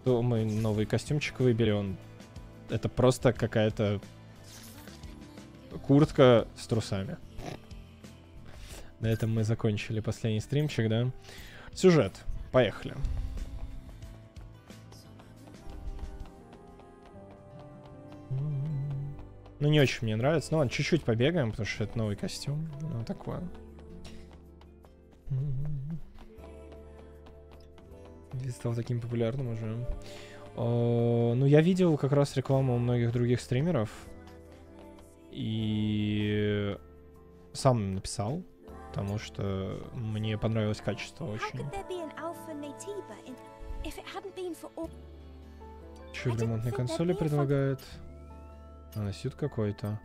То мы новый костюмчик выбери, он... Это просто какая-то куртка с трусами. На этом мы закончили последний стримчик, да? Сюжет. Поехали. Ну, не очень мне нравится. Ну, ладно, чуть-чуть побегаем, потому что это новый костюм. Ну, такое. Вид стал таким популярным уже. Ну, я видел как раз рекламу у многих других стримеров. И сам написал, потому что мне понравилось качество очень. Еще в ремонтной консоли предлагает. Носит какой-то.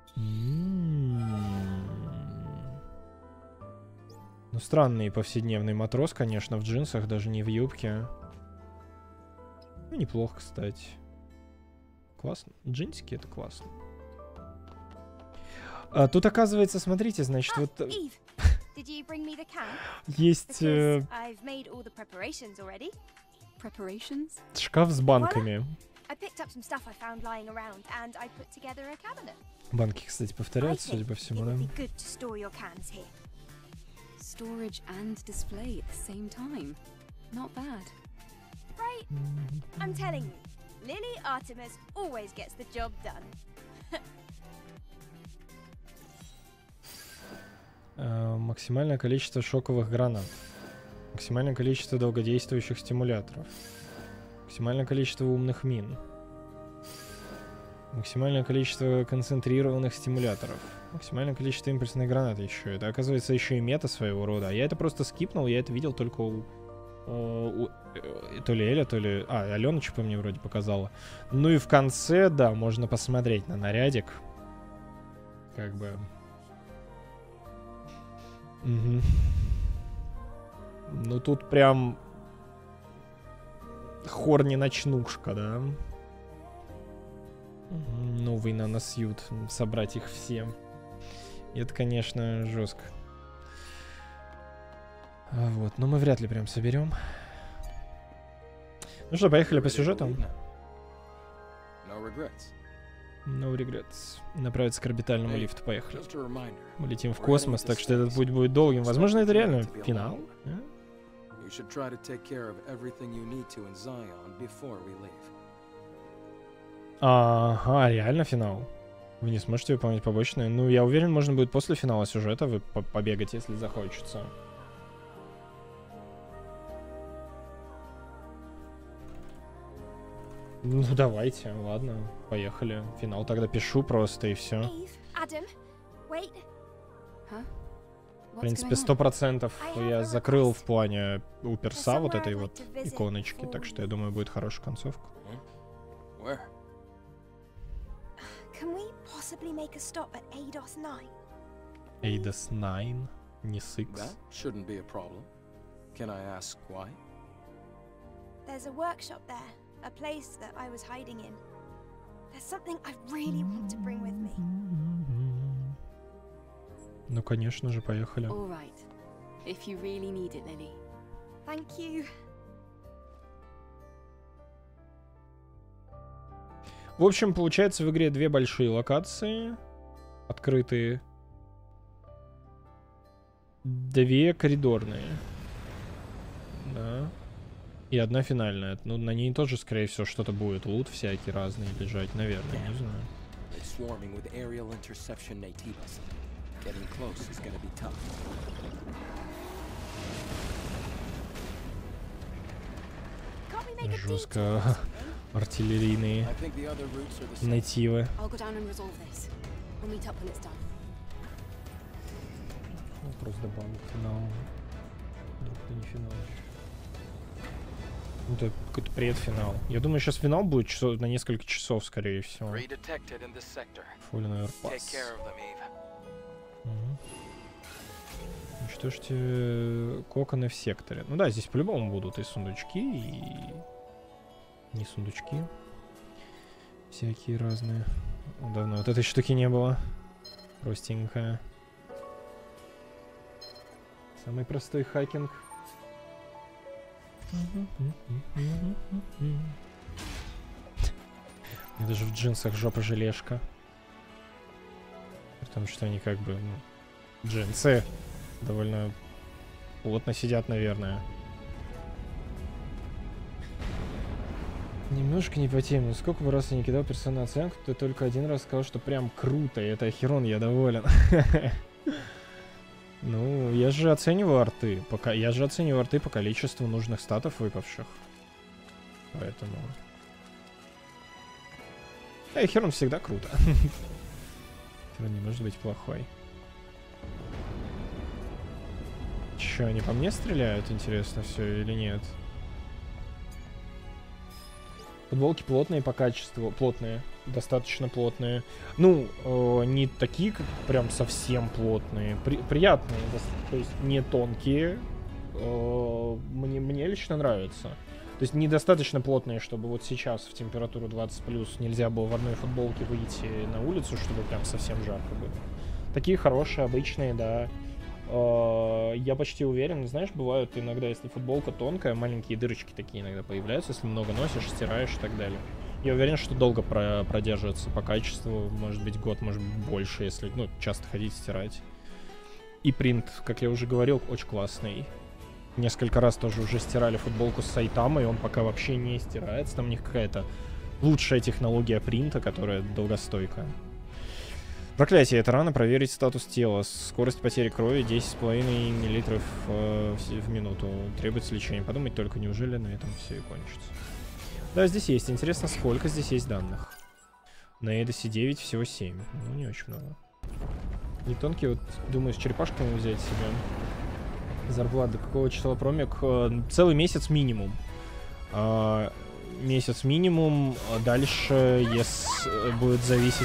Ну, странный повседневный матрос, конечно, в джинсах, даже не в юбке. Ну, неплохо, кстати. Классно. Джинсики — это классно. Тут, оказывается, смотрите, значит, вот... Есть... шкаф с банками. Банки, кстати, повторяются, судя по всему, да? Storage and display at the same time. Not bad. Right? I'm telling you, Lily Artemis always gets the job done. Максимальное количество шоковых гранат. Максимальное количество долгодействующих стимуляторов. Максимальное количество умных мин. Максимальное количество концентрированных стимуляторов. Максимальное количество импульсных гранат еще. Это, оказывается, еще и мета своего рода. А я это просто скипнул, я это видел только у то ли Эля, то ли... Алена что-то мне вроде показала. Ну и в конце, да, можно посмотреть на нарядик. Как бы... Угу. Ну тут прям... Хорни-ночнушка, да? Новый наносьют. Собрать их все. И это, конечно, жестко. Вот, но мы вряд ли прям соберем. Ну что, поехали по сюжету. No regrets. Направиться к орбитальному лифту, поехали. Мы летим в космос, так что этот путь будет долгим. Возможно, это реально финал. Ага, реально финал. Вы не сможете выполнять побочные. Ну, я уверен, можно будет после финала сюжета вы побегать, если захочется. Ну, давайте, ладно, поехали. Финал тогда пишу просто, и все. В принципе, 100% я закрыл в плане у перса вот этой вот иконочки, так что я думаю, будет хорошая концовка. Eidos 9, не 6. There's a workshop there, a place that I was hiding in. There's something I really want to bring with me. Ну, конечно же, поехали. All right. If you really need it, Lily. Thank you. В общем, получается в игре две большие локации, открытые, две коридорные, да, и одна финальная. Ну, на ней тоже, скорее всего, что-то будет, лут всякий разный лежать, наверное, не знаю. Жестко. Артиллерийные нативы. Просто добавить финал. Вдруг это не финал. Это какой-то предфинал. Я думаю, сейчас финал будет часов, на несколько часов, скорее всего. Fallen Airpass. Уничтожьте коконы в секторе. Ну да, здесь по-любому будут и сундучки, и... Не сундучки. Всякие разные. Давно вот этой штуки не было. Простенькая. Самый простой хакинг. И даже в джинсах жопа желешка. Потому что они как бы, ну, джинсы довольно плотно сидят, наверное. Немножко не по теме. Сколько бы раз я не кидал персональную оценку, ты только один раз сказал, что прям круто, и это Херон, я доволен. Ну, я же оцениваю арты. Я же оцениваю арты по количеству нужных статов выпавших. Поэтому... Херон всегда круто. Херон не может быть плохой. Чё, они по мне стреляют, интересно, все или нет? Футболки плотные по качеству. Плотные. Достаточно плотные. Ну, не такие, как прям совсем плотные. Приятные. То есть не тонкие. Мне лично нравится. То есть недостаточно плотные, чтобы вот сейчас в температуру 20+ нельзя было в одной футболке выйти на улицу, чтобы прям совсем жарко было. Такие хорошие, обычные, да. Я почти уверен, знаешь, бывают иногда, если футболка тонкая, маленькие дырочки такие иногда появляются, если много носишь, стираешь и так далее. Я уверен, что долго продержится по качеству, может быть год, может быть больше, если, ну, часто ходить стирать. И принт, как я уже говорил, очень классный. Несколько раз тоже уже стирали футболку с Сайтамой, он пока вообще не стирается, там у них какая-то лучшая технология принта, которая долгостойкая. Проклятие, это рано проверить статус тела. Скорость потери крови 10,5 мл в минуту. Требуется лечение. Подумать только, неужели на этом все и кончится. Да, здесь есть. Интересно, сколько здесь есть данных. На Эдосе 9, всего 7. Ну, не очень много. Не тонкий, вот, думаю, с черепашками взять себе. Зарплата. До какого числа промик? Целый месяц минимум. Месяц минимум. Дальше будет зависеть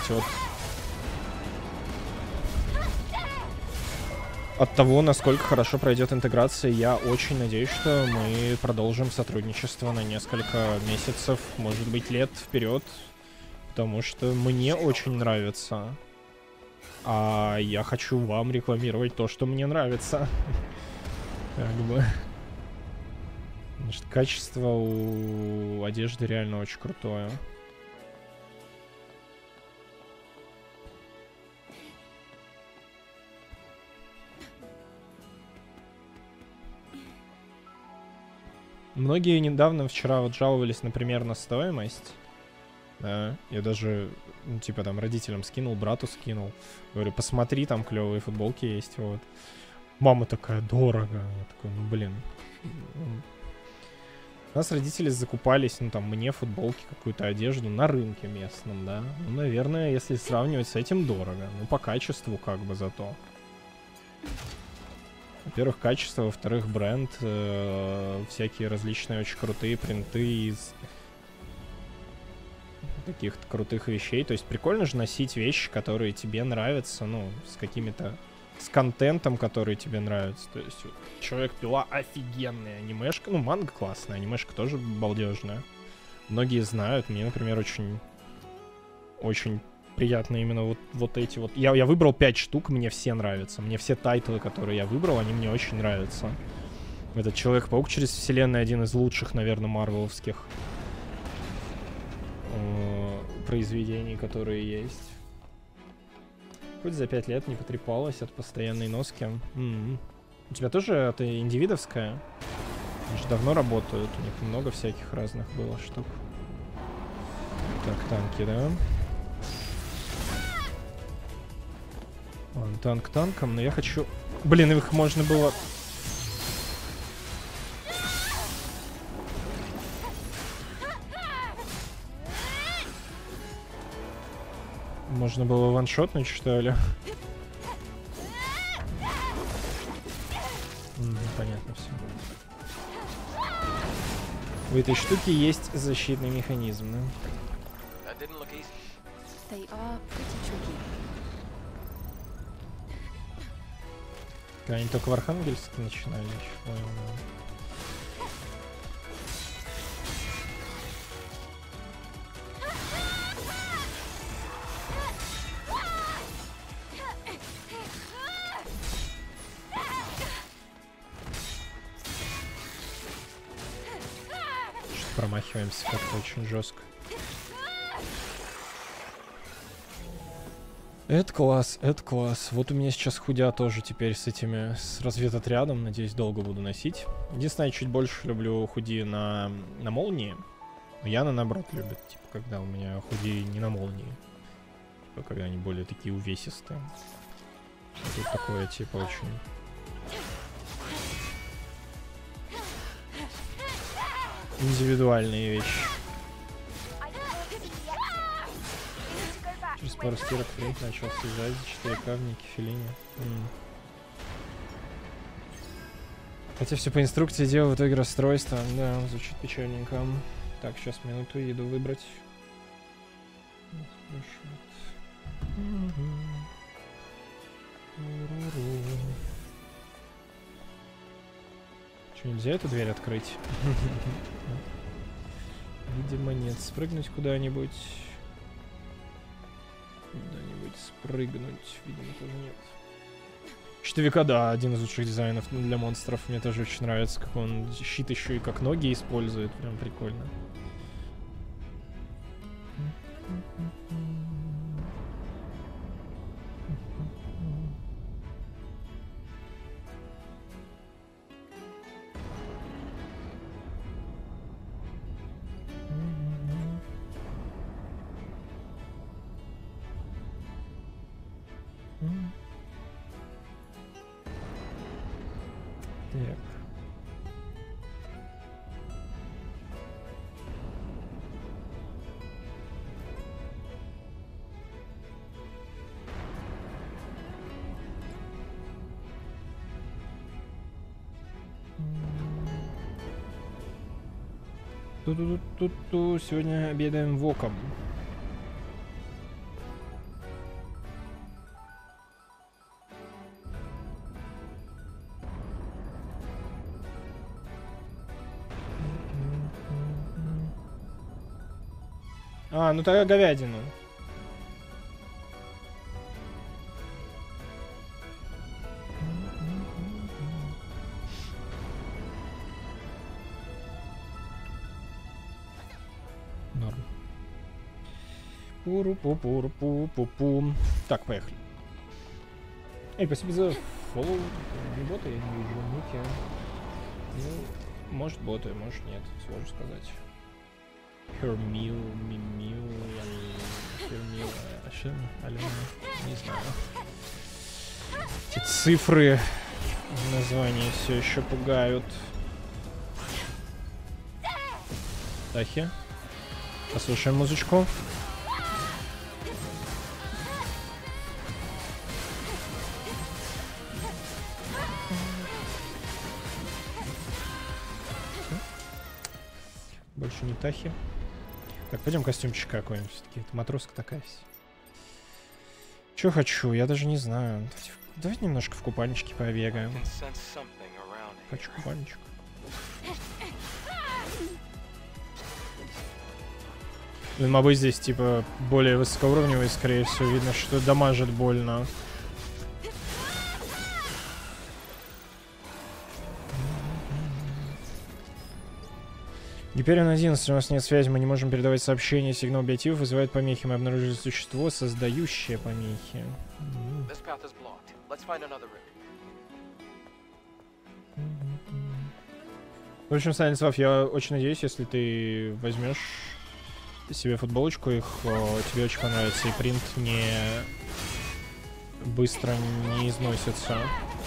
от того, насколько хорошо пройдет интеграция. Я очень надеюсь, что мы продолжим сотрудничество на несколько месяцев, может быть, лет вперед. Потому что мне очень нравится. А я хочу вам рекламировать то, что мне нравится. Как бы. Потому что качество у одежды реально очень крутое. Многие недавно, вчера вот жаловались, например, на стоимость. Да, я даже, ну, типа, там, родителям скинул, брату скинул. Говорю, посмотри, там клевые футболки есть, вот. Мама такая, дорого. Я такой, ну, блин. У нас родители закупались, ну, там, мне футболки, какую-то одежду на рынке местном, да. Ну, наверное, если сравнивать с этим, дорого. Ну, по качеству, как бы, зато. Во-первых, качество, во-вторых, бренд, всякие различные очень крутые принты из таких крутых вещей. То есть прикольно же носить вещи, которые тебе нравятся, ну, с какими-то... с контентом, который тебе нравится. То есть вот, Человек-пила офигенная анимешка. Ну, манга классная, анимешка тоже балдежная. Многие знают. Мне, например, очень приятно именно вот эти вот. Я выбрал 5 штук, мне все нравятся. Мне все тайтлы, которые я выбрал, они мне очень нравятся. Этот Человек-паук через вселенную один из лучших, наверное, марвеловских произведений, которые есть. Хоть за 5 лет не потрепалась от постоянной носки. У тебя тоже это индивидовская? Они же давно работают, у них много всяких разных было штук. Так, танки, да? Ладно, танк танком, но я хочу... Блин, их можно было... Можно было ваншотнуть, что ли? Понятно все. У этой штуки есть защитный механизм, да? Они только в Архангельске начинали еще. Промахиваемся как-то очень жестко. Это класс, это класс. Вот у меня сейчас худя тоже теперь с этими, с разведотрядом. Надеюсь, долго буду носить. Единственное, я чуть больше люблю худи на молнии. Но Яна, наоборот, любит, типа, когда у меня худи не на молнии. Типа, когда они более такие увесистые. Тут такое, типа, очень... индивидуальные вещи. Через пару стирок принт начал съезжать за 4К в Нике Феллини. Хотя все по инструкции делал, в итоге расстройство. Да, звучит печальненько. Так, сейчас минуту, еду выбрать. Что, нельзя эту дверь открыть? Видимо, нет. Спрыгнуть куда-нибудь. Куда-нибудь спрыгнуть, видимо, тоже нет. Щитовика, да, один из лучших дизайнов для монстров. Мне тоже очень нравится, как он щит еще и как ноги использует. Прям прикольно. Так. Ту-ту-ту-ту-ту. Сегодня обедаем воком. А, ну тогда говядину. Норм. Пуру-пу-пуру-пу-пу-пу. Так, поехали. Эй, спасибо за фоллоу. Не боты, я не вижу. Ники. Ну, может боты, может нет. Сложно сказать. Хермил, Мимил, Хермил, Алена, не знаю. Эти цифры в названии все еще пугают. Тахи. Послушаем музычку. Больше не Тахи. Так, пойдем костюмчик какой-нибудь. Все-таки это матроска такая вся. Чё хочу? Я даже не знаю. Давайте немножко в купальничке побегаем. Хочу купальничек. Мобы здесь, типа, более высокоуровневые, скорее всего. Видно, что дамажит больно. Гиперион 11, у нас нет связи, мы не можем передавать сообщения. Сигнал биотипов вызывает помехи. Мы обнаружили существо, создающее помехи. В общем, Станислав, я очень надеюсь, если ты возьмешь себе футболочку, их тебе очень понравится, и принт не быстро не износится.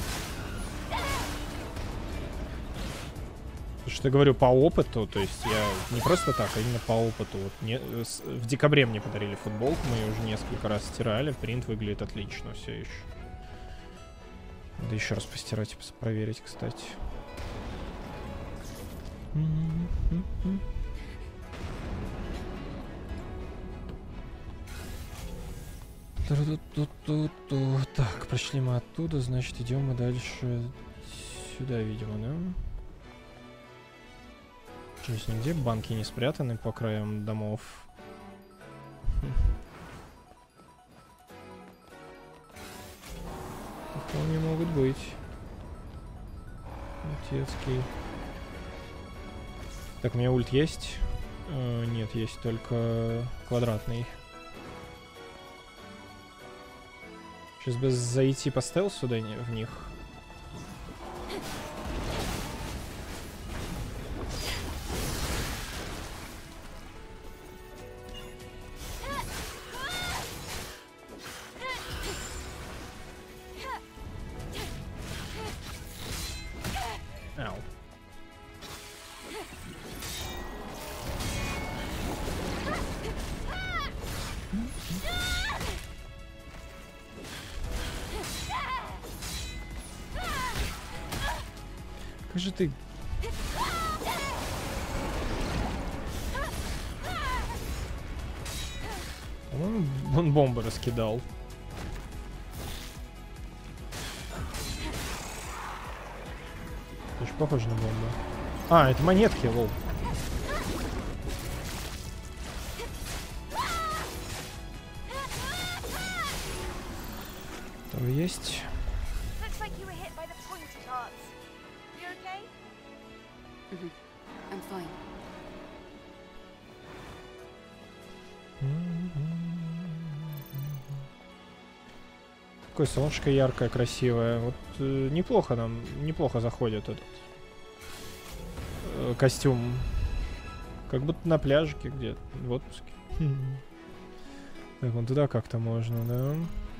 Что я говорю по опыту, то есть я не просто так, а именно по опыту. Вот в декабре мне подарили футболку, мы ее уже несколько раз стирали, принт выглядит отлично все еще. Надо еще раз постирать и проверить, кстати. Так, прошли мы оттуда, значит идем мы дальше сюда, видимо, да? Здесь нигде банки не спрятаны по краям домов. Вполне могут быть. Отецкий. Так, у меня ульт есть? Нет, есть только квадратный. Сейчас бы зайти по стелсу в них. Ау. Как же ты... Он бомбы раскидал. Очень похоже на бомбу. А, это монетки, лол. Там есть. I'm fine. Такое солнышко яркое, красивое. Вот неплохо нам, неплохо заходит этот костюм. Как будто на пляжике где-то, в отпуске. Так, вон туда как-то можно, да?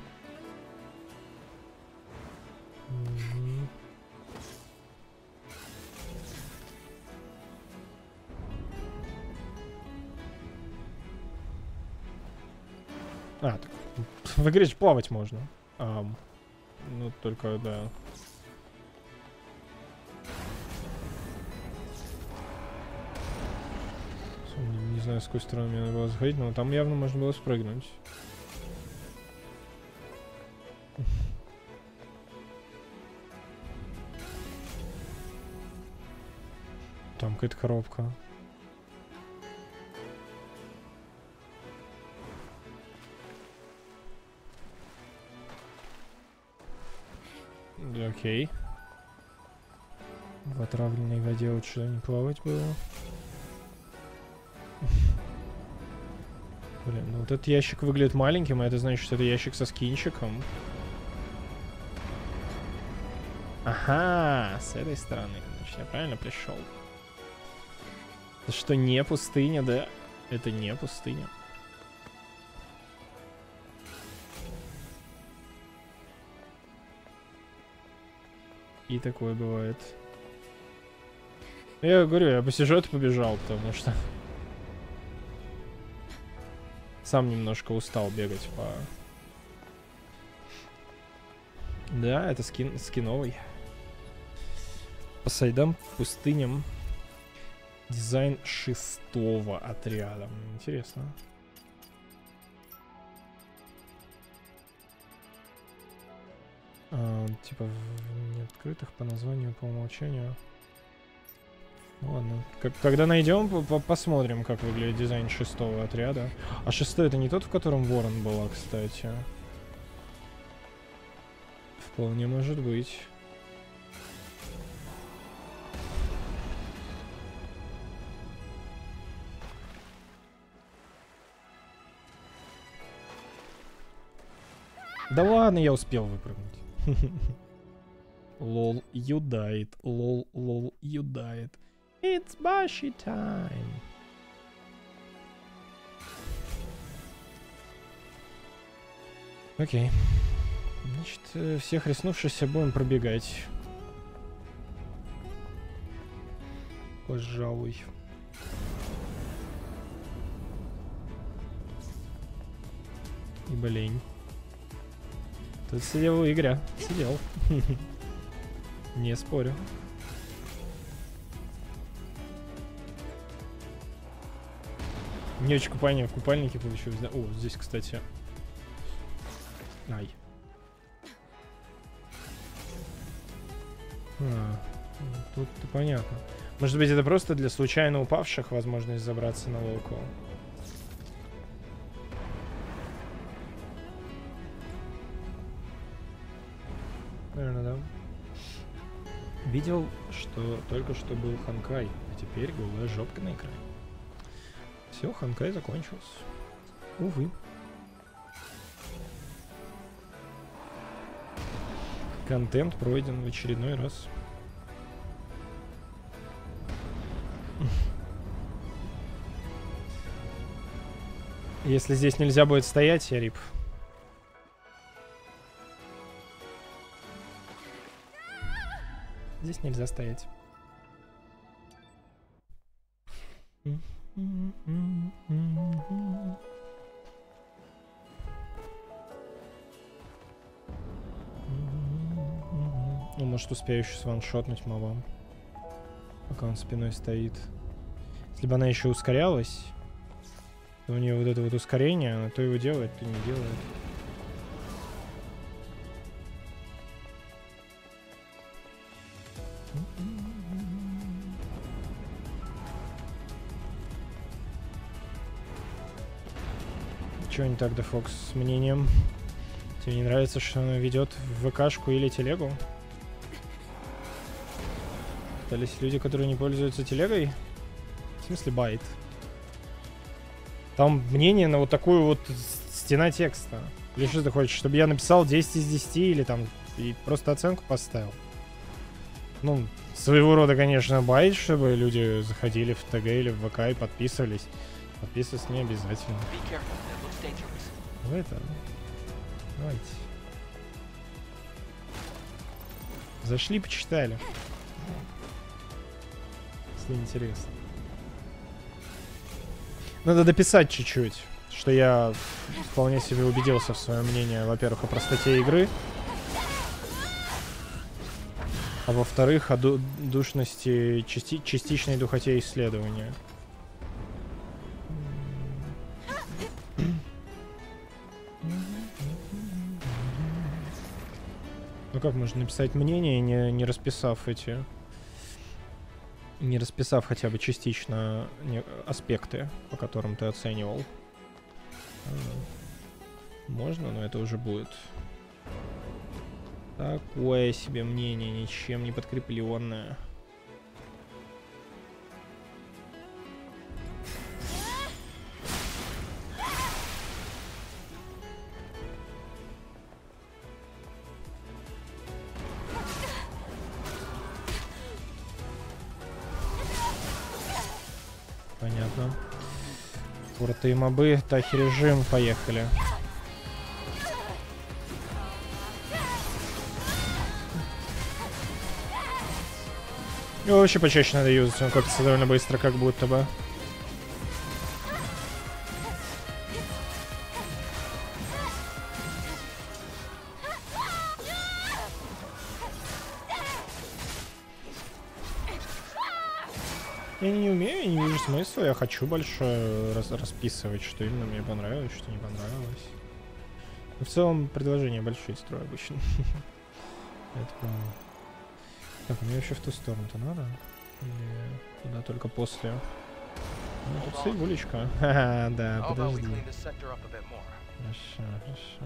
А, так, в игре же плавать можно. Ну, только, да. Не знаю, с какой стороны мне надо было заходить, но там явно можно было спрыгнуть. Там какая-то коробка. Окей. В отравленной воде лучше не плавать было. Блин, ну вот этот ящик выглядит маленьким, а это значит, что это ящик со скинчиком. Ага, с этой стороны. Значит, я правильно пришел. Это что, не пустыня, да? Это не пустыня. И такое бывает. Я говорю, я посижу, это побежал, потому что сам немножко устал бегать по... Да, это скиновый. По сайдам, пустыням. Дизайн 6-го отряда. Интересно. Типа в неоткрытых по названию, по умолчанию. Ну ладно. Когда найдем, посмотрим, как выглядит дизайн 6-го отряда. А 6-й это не тот, в котором ворон была, кстати. Вполне может быть. Да ладно, я успел выпрыгнуть. Лол, you died. Лол, you died. It's Bashi time. Окей. Значит, всех рискнувшихся будем пробегать. Пожалуй. Ибо лень. Тут сидел в игре. Сидел. Не спорю. Мне очень купание в купальнике получилось. Да? О, здесь, кстати. Ай. Тут понятно. Может быть, это просто для случайно упавших возможность забраться на локу. Наверное, да. Видел, что только что был Ханкай, а теперь голая жопка на экране. Все, Ханкай закончился. Увы. Контент пройден в очередной раз. Если здесь нельзя будет стоять, я рип. Здесь нельзя стоять. Ну, может, успею еще сваншотнуть мобам, пока он спиной стоит. Если бы она еще ускорялась, то у нее вот это вот ускорение, она то его делает, то не делает. Чего не так, да, Фокс, с мнением? Тебе не нравится, что она ведет в ВКшку или телегу? Остались люди, которые не пользуются телегой? В смысле байт? Там мнение на вот такую вот стена текста. Или что ты хочешь, чтобы я написал 10 из 10 или там и просто оценку поставил? Ну, своего рода, конечно, байт, чтобы люди заходили в ТГ или в ВК и подписывались. Подписываться не обязательно. В это... Давайте. Зашли, почитали. Если интересно. Надо дописать чуть-чуть, что я вполне себе убедился в своем мнении, во-первых, о простоте игры, а во-вторых, о душности, частичной духоте исследования. Ну как можно написать мнение, не расписав эти... Не расписав хотя бы частично аспекты, по которым ты оценивал. Можно, но это уже будет такое себе мнение, ничем не подкрепленное. Понятно. Порты и мобы, тахи режим, поехали. Его вообще почаще надо юзать, он копится довольно быстро, как будто бы. Я не умею, я не вижу смысла, я хочу больше расписывать, что именно мне понравилось, что не понравилось. Но в целом предложения большие строю обычно. Это правда. Так, мне вообще в ту сторону-то надо? Или туда только после? Ну, тут цибулечка. Ха-ха, да, подожди. Хорошо, хорошо.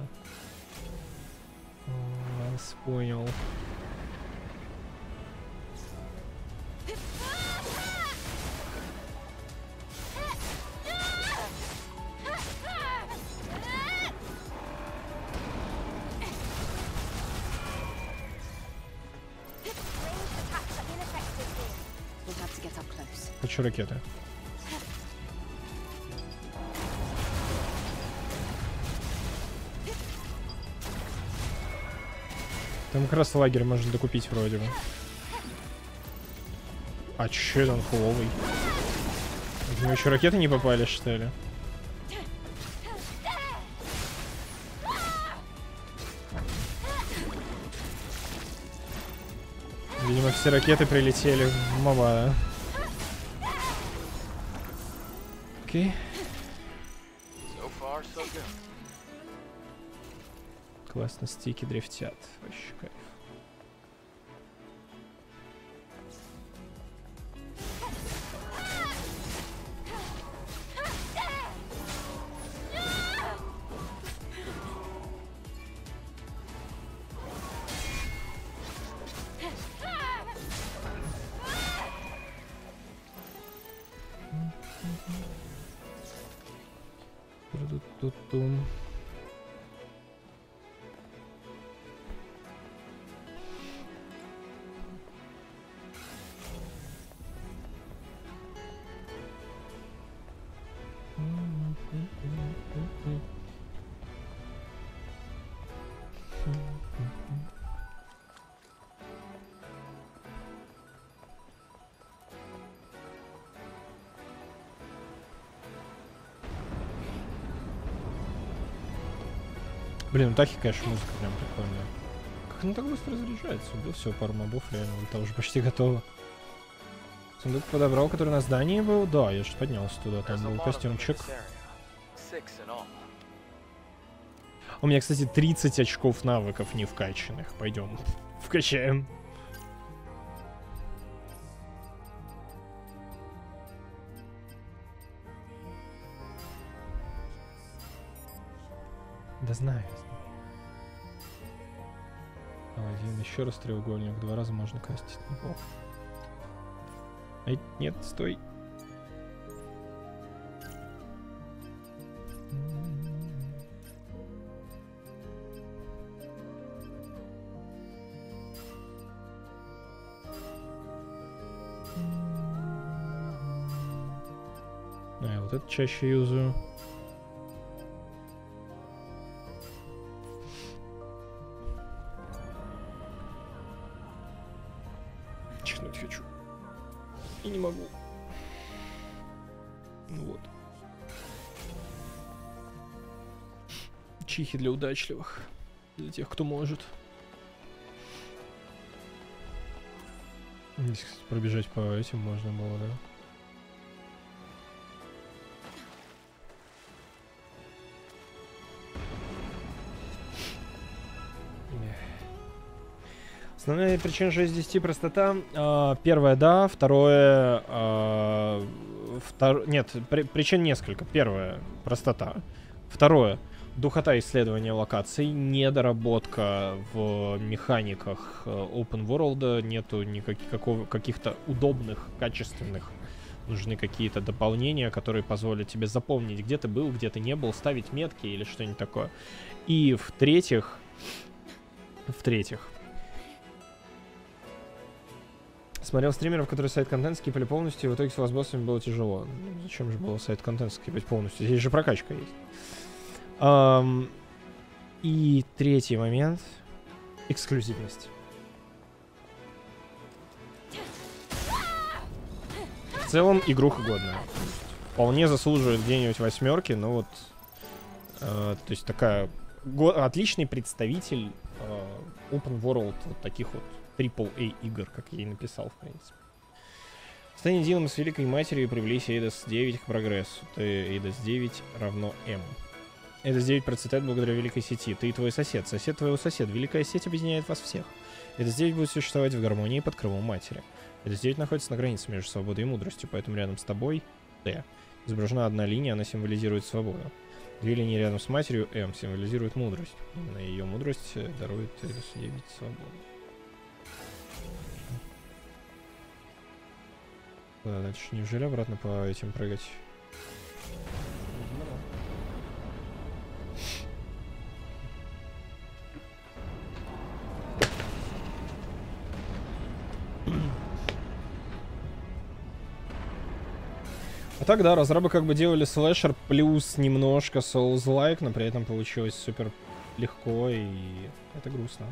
Вас понял. Хочу ракеты. Там как раз лагерь можно докупить вроде бы. А чё это он фуловый? В него еще ракеты не попали, что ли? Видимо, все ракеты прилетели в моба, да? Окей. Классно, стики дрифтят. Вообще кайф. Блин, у Тахи, конечно, музыка прям прикольная. Как она так быстро заряжается? Убил всего пару мобов, реально, это уже почти готово. Сундук подобрал, который на здании был? Да, я же поднялся туда, там был костюмчик. У меня, кстати, 30 очков навыков не вкачанных. Пойдем, вкачаем. Да знаю. Один, еще раз треугольник, 2 раза можно кастить, неплохо. Ай, нет, стой. Я вот это чаще юзаю. Чихнуть хочу. И не могу. Ну вот. Чихи для удачливых. Для тех, кто может. Здесь, кстати, пробежать по этим можно было, да? Основная причина 6 из 10 простота. Первое, да. Второе... Нет, причин несколько. Первое, простота. Второе, духота исследования локаций. Недоработка в механиках Open World. Нету каких-то удобных, качественных. Нужны какие-то дополнения, которые позволят тебе запомнить, где ты был, где ты не был, ставить метки или что-нибудь такое. И в-третьих... Смотрел стримеров, которые сайт-контент скипали полностью, и в итоге с боссами было тяжело. Ну, зачем же было сайт-контент скипать полностью? Здесь же прокачка есть. И третий момент. Эксклюзивность. В целом, игруха годная. Вполне заслуживает где-нибудь 8, но вот... то есть такая... Отличный представитель Open World вот таких вот AAA игр, как я и написал, в принципе. Стань единым с Великой Матерью и привлечь Эйдос 9 к прогрессу. Ты Эйдос 9 равно М. Эйдос 9 процветает благодаря Великой Сети. Ты и твой сосед. Сосед твоего соседа. Великая Сеть объединяет вас всех. Эйдос 9 будет существовать в гармонии под крылом Матери. Эйдос 9 находится на границе между свободой и мудростью, поэтому рядом с тобой Т. Изображена одна линия, она символизирует свободу. Две линии рядом с Матерью М символизирует мудрость. Именно ее мудрость дарует Эйдос 9 свободу. Да, дальше неужели обратно по этим прыгать? А так, да, разрабы как бы делали слэшер плюс немножко Souls-like, но при этом получилось супер легко, и это грустно.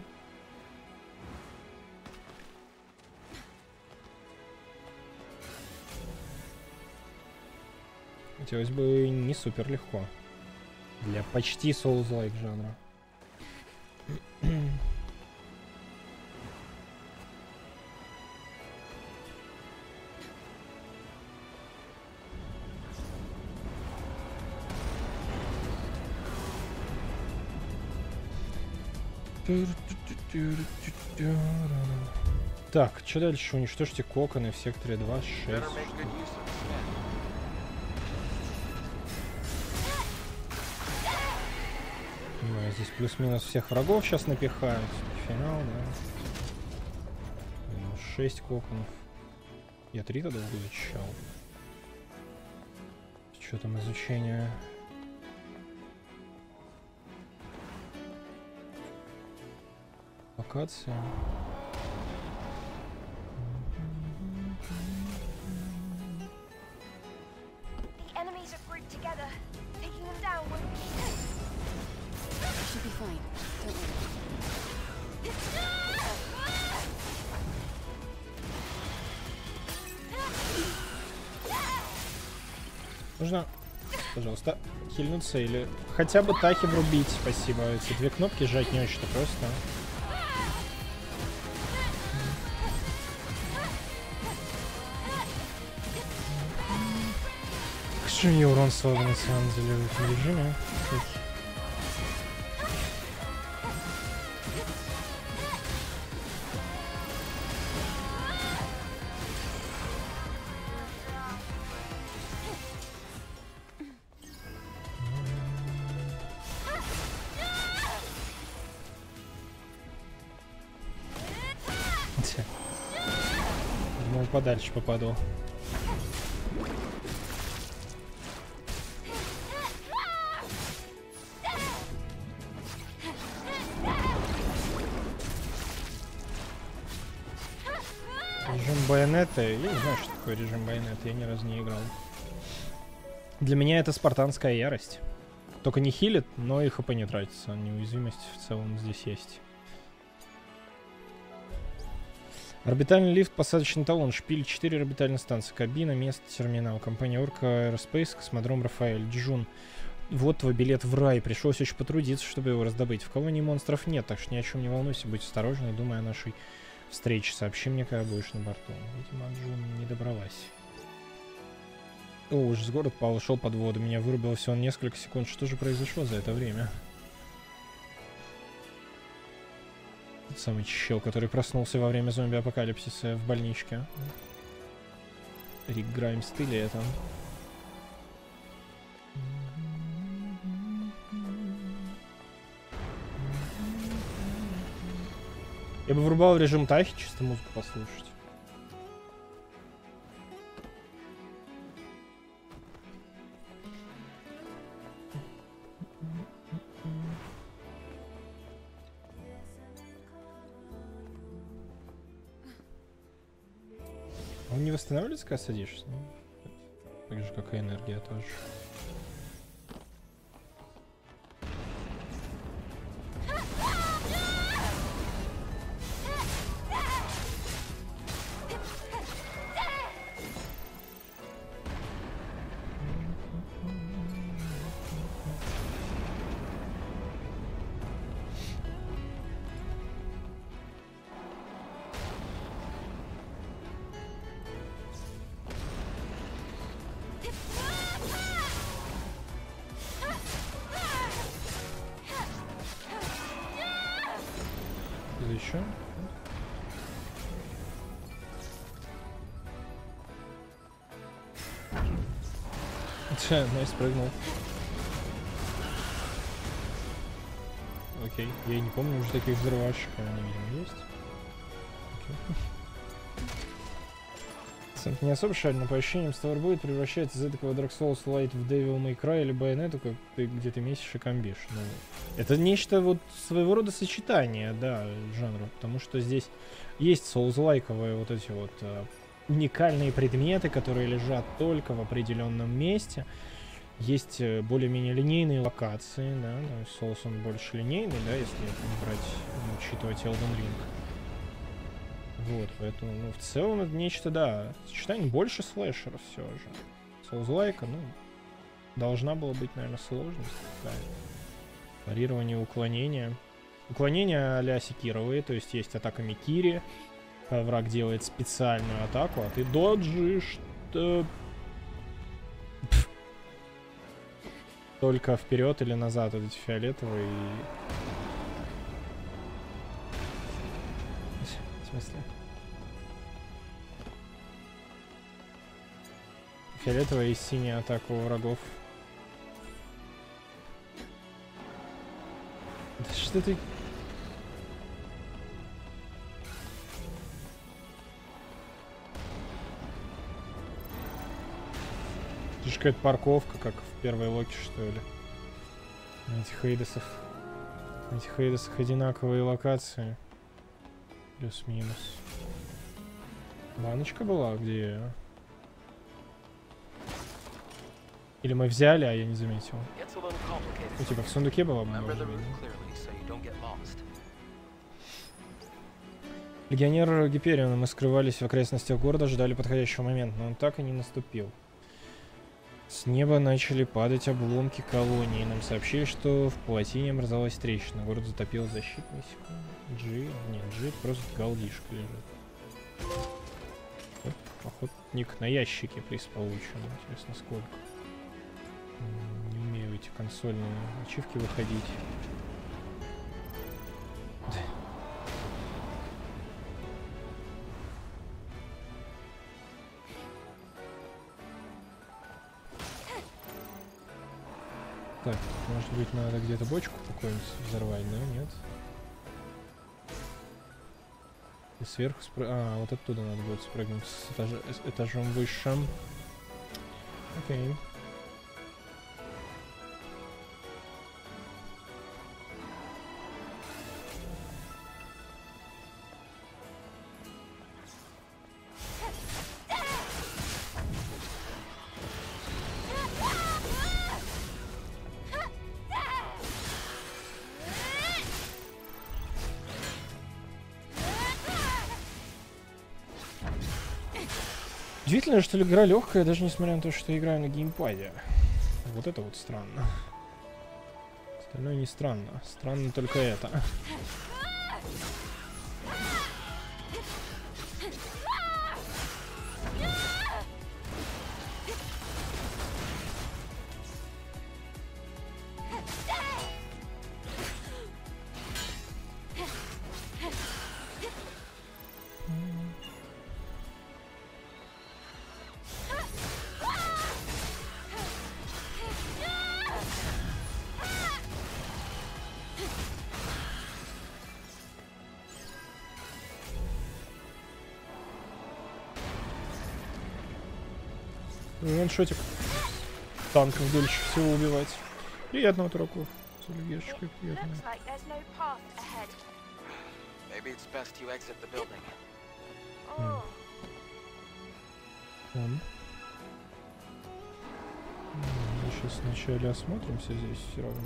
Хотелось бы не супер легко. Для почти Souls-like жанра. Так, что дальше? Уничтожьте коконы в секторе 2.6. Понимаю, здесь плюс-минус всех врагов сейчас напихают. Финал, да. 6 коконов. Я 3 тогда изучал. Что там изучение? Локация. taking them down won't be easy. You should be fine. Don't worry. Нужно, пожалуйста, хильнуться или хотя бы тахи врубить. Спасибо. Эти две кнопки сжать не очень-то просто. Как же мне урон слабый на самом деле в этом режиме. Думал, подальше попаду. Режим байонета. Я не знаю, что такое режим байонета. Я ни разу не играл. Для меня это спартанская ярость. Только не хилит, но и хп не тратится. Неуязвимость в целом здесь есть. Орбитальный лифт, посадочный талон, шпиль, 4 орбитальные станции, кабина, место, терминал, компания Орка, Аэроспейс, космодром Рафаэль, Джун. Вот твой билет в рай. Пришлось очень потрудиться, чтобы его раздобыть. В колонии монстров нет, так что ни о чем не волнуйся, будь осторожна и думай о нашей встрече. Сообщи мне, когда будешь на борту. Видимо, Джун не добралась. О, ужас, город пал, шел под воду. Меня вырубило всего на несколько секунд. Что же произошло за это время? Тот самый чел, который проснулся во время зомби-апокалипсиса в больничке. Рик Граймс, ты ли это? Я бы врубал режим тахи, чисто музыку послушать. Он не восстанавливается, когда садишься? Ну, так же, как и энергия тоже. Еще? Найс прыгнул. Окей, я не помню уже таких взрывашек, они, видимо, есть. Сам не особо шарь, но по ощущениям Starboy превращается из этого Dark Souls Light в Devil May Cry или Bayonetta, как ты где-то месишь и комбишь. Ну, это нечто вот своего рода сочетание, да, жанра, потому что здесь есть соулс-лайковые вот эти вот уникальные предметы, которые лежат только в определенном месте. Есть более-менее линейные локации, да, Souls он больше линейный, да, если не брать, не учитывать Elden Ring. Вот, поэтому, ну, в целом это нечто, да, сочетание больше слэшера все же. Соулс-лайка, ну, должна была быть, наверное, сложность такая. Парирование, уклонение. Уклонение а-ля секировые, то есть есть атака Микири, враг делает специальную атаку, а ты доджишь только вперед или назад, вот эти фиолетовые. В смысле? Фиолетовая и синяя атака у врагов. Да что ты... Это же какая-то парковка, как в первой Локи, что ли. На этих Эйдосов. На этих Эйдосах одинаковые локации. Плюс-минус. Баночка была, где... Или мы взяли, а я не заметил. Ну, типа в сундуке было, мы уже видели. Легионер Гипериона, мы скрывались в окрестностях города, ждали подходящего момента, но он так и не наступил. С неба начали падать обломки колонии. Нам сообщили, что в плотине образовалась трещина. Город затопил защитный G. Нет, G просто галдишка лежит. Оп, охотник на ящике приз получен. Интересно, сколько. Не умею эти консольные ачивки выходить. Так, может быть, надо где-то бочку какую-нибудь взорвать, да? Нет? И сверху вот оттуда надо будет спрыгнуть с этажом выше. Окей. Удивительно, что игра легкая, даже несмотря на то, что я играю на геймпаде. Вот это вот странно. Остальное не странно. Странно только это. Ваншотик. Танков дольше всего убивать. Приятного троку. Сульгешечкой приятного. Мы сейчас вначале осмотримся здесь все равно.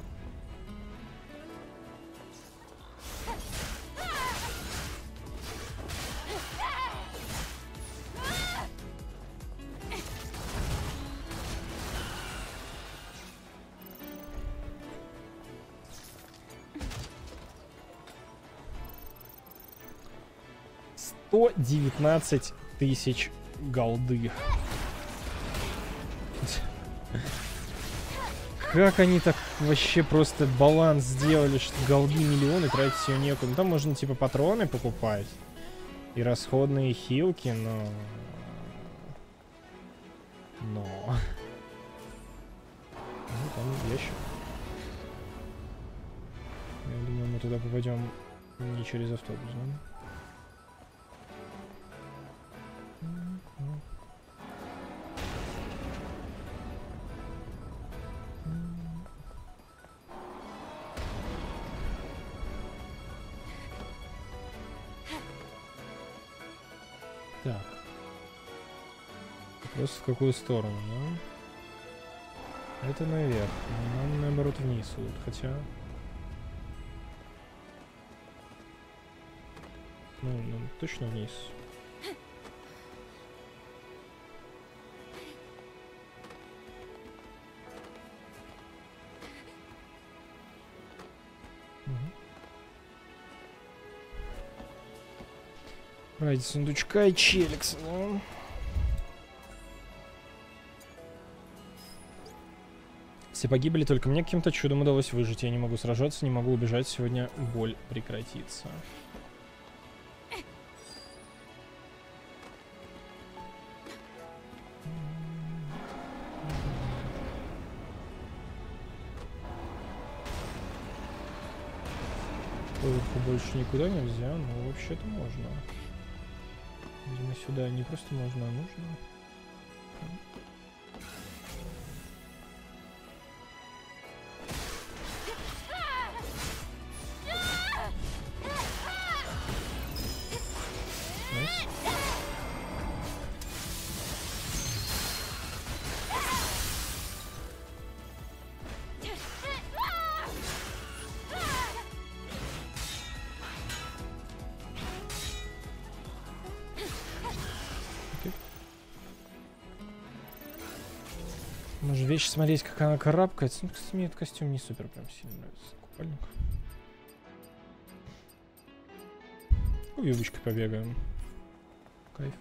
$119 тысяч голды. Как они так вообще просто баланс сделали, что голды миллионы, тратить ее некуда. Ну, там можно типа патроны покупать и расходные хилки, но... Ну, там ящик. Я думаю, мы туда попадем не через автобус, да? Так. Просто в какую сторону, да? Это наверх. Нам наоборот вниз идут, хотя... Ну, точно вниз. Ради сундучка и челикс, ну. Все погибли, только мне каким-то чудом удалось выжить. Я не могу сражаться, не могу убежать. Сегодня боль прекратится. Поверху больше никуда нельзя, но вообще-то можно. Видимо, сюда не просто можно, а нужно. Можно вещь смотреть, как она карабкается. Ну, кстати, мне этот костюм не супер прям сильно нравится. Купальник. Ну, юбочкой побегаем. Кайф.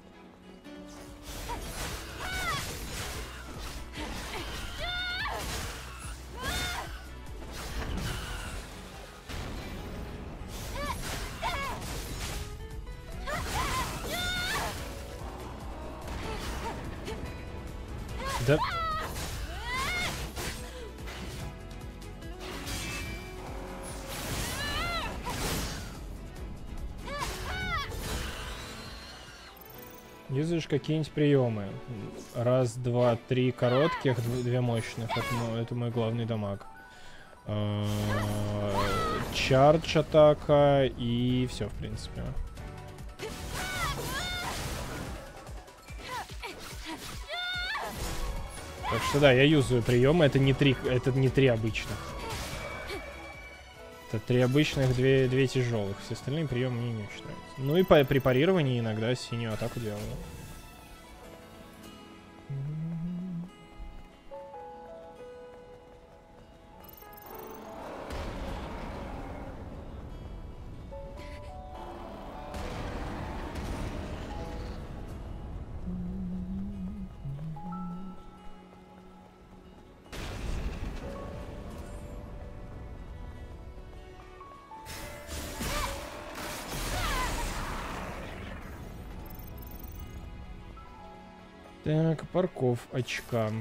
Да. Юзаешь какие-нибудь приемы. Раз, два, три коротких, две мощных. Это мой главный дамаг. Чардж атака и все, в принципе. Так что да, я юзаю приемы. Это не три обычных. Это три обычных, две тяжелых. Все остальные приемы мне не очень нравятся. Ну и при парировании иногда синюю атаку делаю. Так, парков очка.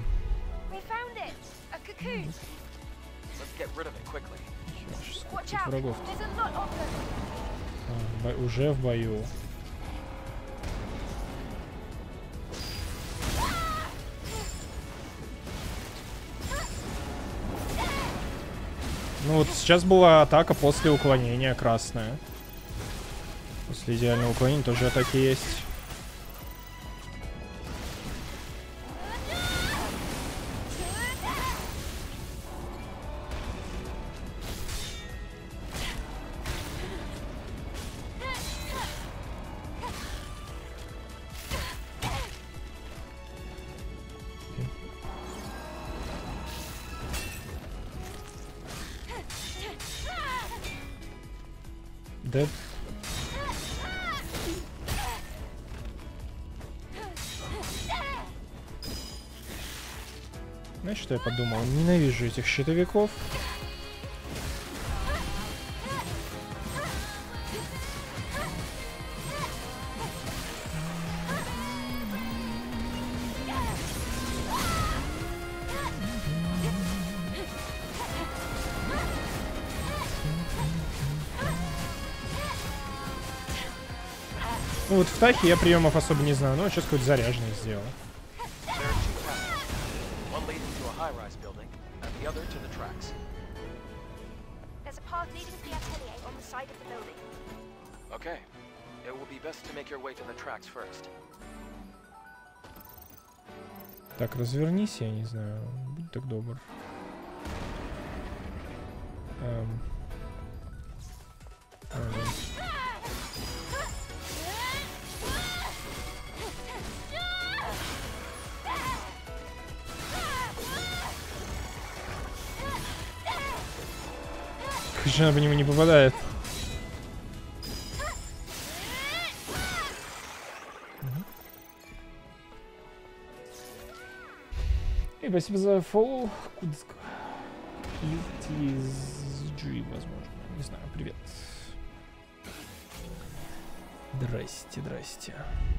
Врагов. Уже в бою. Ну вот сейчас была атака после уклонения красная. После идеального уклонения тоже атаки есть. Да. Знаешь, что я подумал? Ненавижу этих щитовиков. Ну вот в Тахе я приемов особо не знаю, но сейчас какой-то заряженный сделал. Так, развернись, я не знаю. Будь так добр. Жена по нему не попадает. И спасибо за фоллоу. QTSG, возможно. Не знаю, привет. Здрасте, здрасте.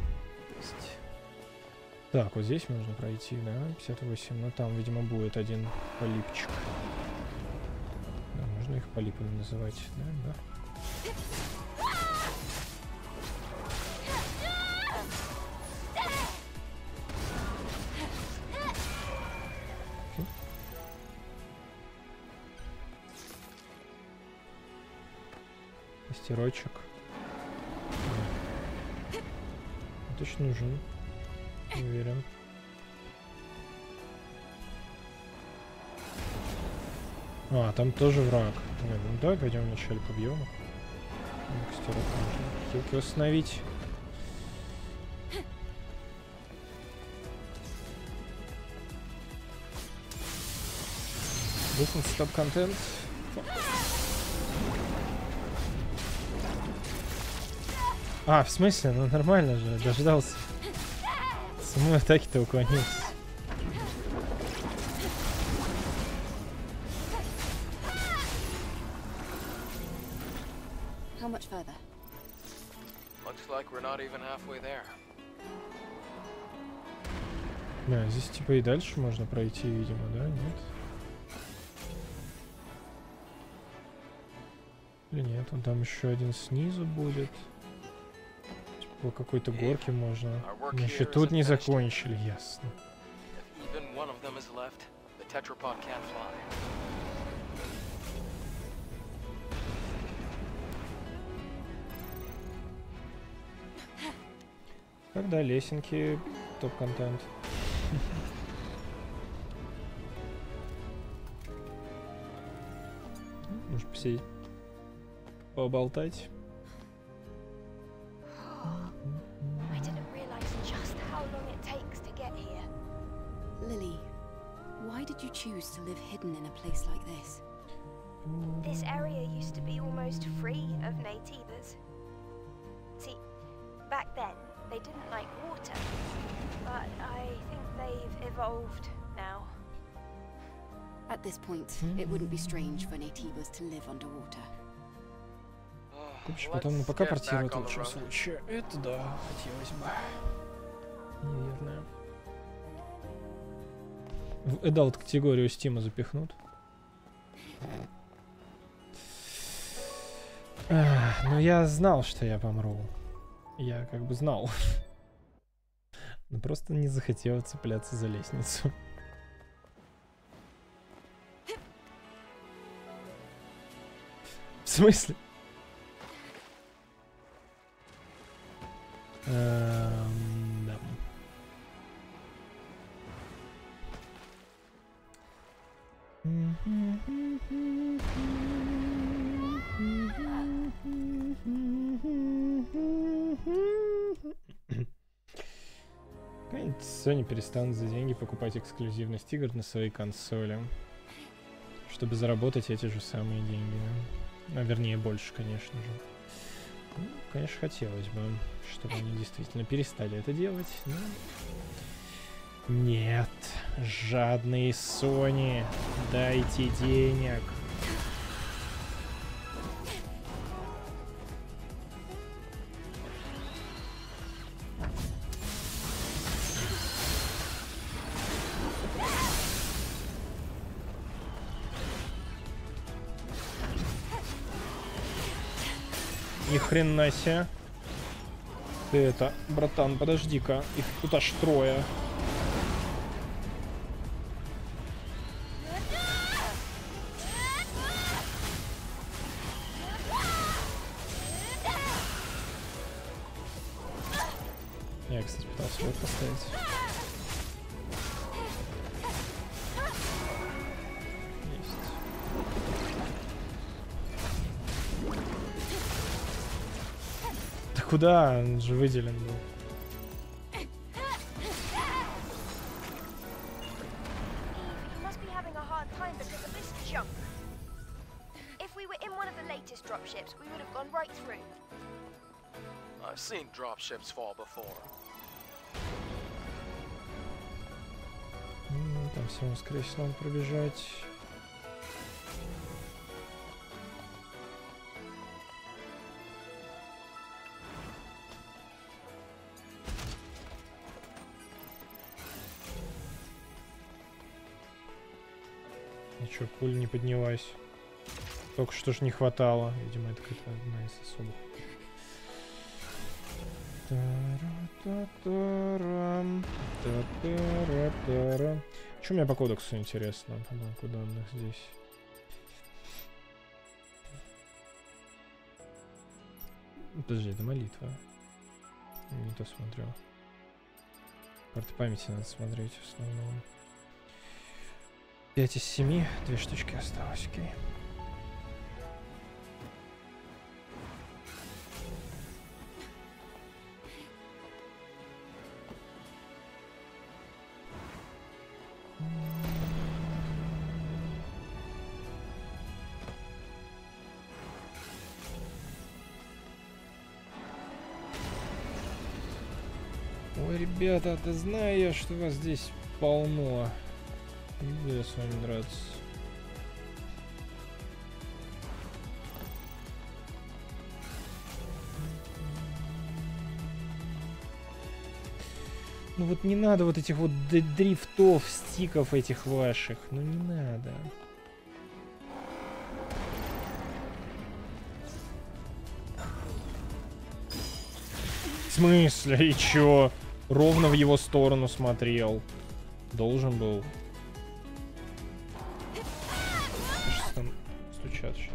Так, вот здесь можно пройти, да? 58. Но там, видимо, будет один полипчик. Да, можно их полипами называть, да? Да. Мастерочек. Точно нужен. Не уверен. А, там тоже враг. Нет, ну давай пойдем вначале побьем их. Мастерок можно хилки восстановить. Listen, стоп-контент. А, в смысле? Ну нормально же, дождался. Самой атаки-то уклонился. How much further? Looks like we're not even halfway there. Да, здесь типа и дальше можно пройти, видимо, да? Нет? Или нет? Он там еще один снизу будет. Типа по какой-то горке можно. Мы еще тут не закончили, ясно. Even one of them is left. The tetrapod can't fly. Когда лесенки, топ-контент. Может посидеть, поболтать. I didn't realize just how long it takes to get here. Lily, why did you choose to live hidden in a place like this? This area used to be almost free of natives. See, back then, they didn't like water, but I think they've evolved now. At this point, it wouldn't be strange for nativas to live underwater. Купишь потом, но пока портируют в лучшем случае. Это да, хотелось бы. Наверное. В Adult категорию Стима запихнут. Но я знал, что я помру. Я как бы знал. Но просто не захотел цепляться за лестницу. В смысле? Да. Sony перестанут за деньги покупать эксклюзивность игр на своей консоли, чтобы заработать эти же самые деньги. А вернее, больше, конечно же. Ну, конечно, хотелось бы, чтобы они действительно перестали это делать, но... Нет, жадные Sony, дайте денег. Ни хрена себе. Ты это, братан, подожди-ка, их тут аж трое. Я, кстати, пытался его поставить. Да куда? Он же выделен был. You must be having a hard time because of this junk. If we were in one of the latest dropships, we would have gone right through. I've seen dropships fall before. Там все равно, скорее всего, надо пробежать. Ничего, пуля не поднялась. Только что ж не хватало. Видимо, это какая-то одна из особых. Что у меня по кодексу интересно? По банку данных здесь. Подожди, это молитва. Не то смотрел. Карты памяти надо смотреть в основном. 5 из 7, 2 штучки осталось, окей. Ой, ребята, да знаю я, что вас здесь полно. Не буду я с вами драться. Ну вот не надо вот этих вот дрифтов, стиков этих ваших. Ну не надо. В смысле? И чё? Ровно в его сторону смотрел. Должен был. Что там стучат сейчас?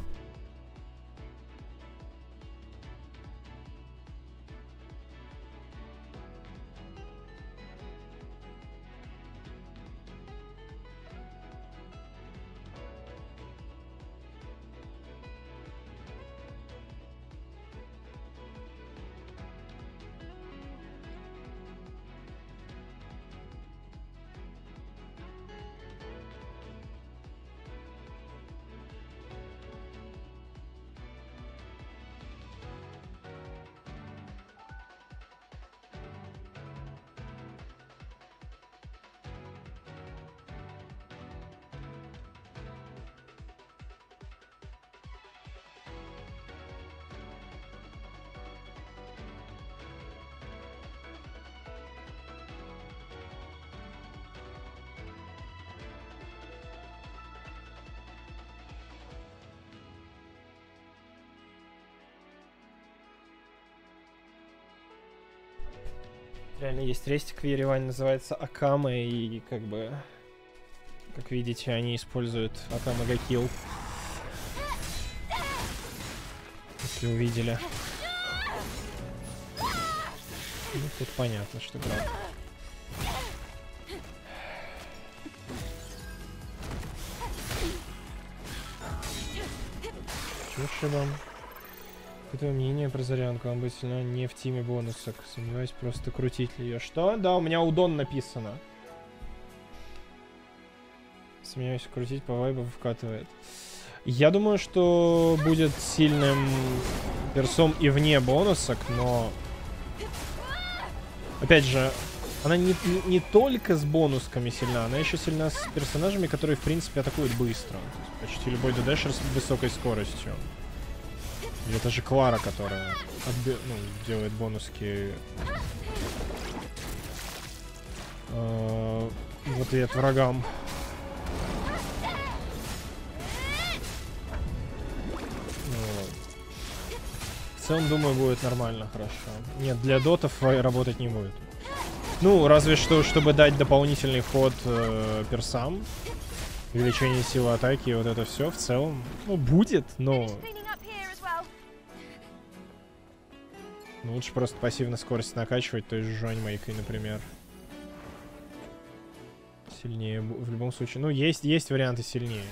Реально есть рестик в Ереване, называется Акама, и как бы, как видите, они используют Акама Гакил. Если увидели. Ну, тут понятно, что град. Чё шибам? Какое мнение про Зарянку? Он будет сильно не в тиме бонусок. Сомневаюсь, просто крутить ли ее. Что? Да, у меня удон написано. Сомневаюсь, крутить по вайбу вкатывает. Я думаю, что будет сильным персом и вне бонусок, но... Опять же, она не только с бонусками сильна, она еще сильна с персонажами, которые, в принципе, атакуют быстро. То есть почти любой ДДшер с высокой скоростью. Или это же Клара, которая делает бонуски в ответ врагам. Вот. В целом, думаю, будет нормально, хорошо. Нет, для дотов работать не будет. Ну, разве что, чтобы дать дополнительный ход персам, увеличение силы атаки, вот это все в целом, ну, будет, но... Ну, лучше просто пассивно скорость накачивать, той же Жуаньмейкой, например. Сильнее, в любом случае. Ну, есть варианты сильнее.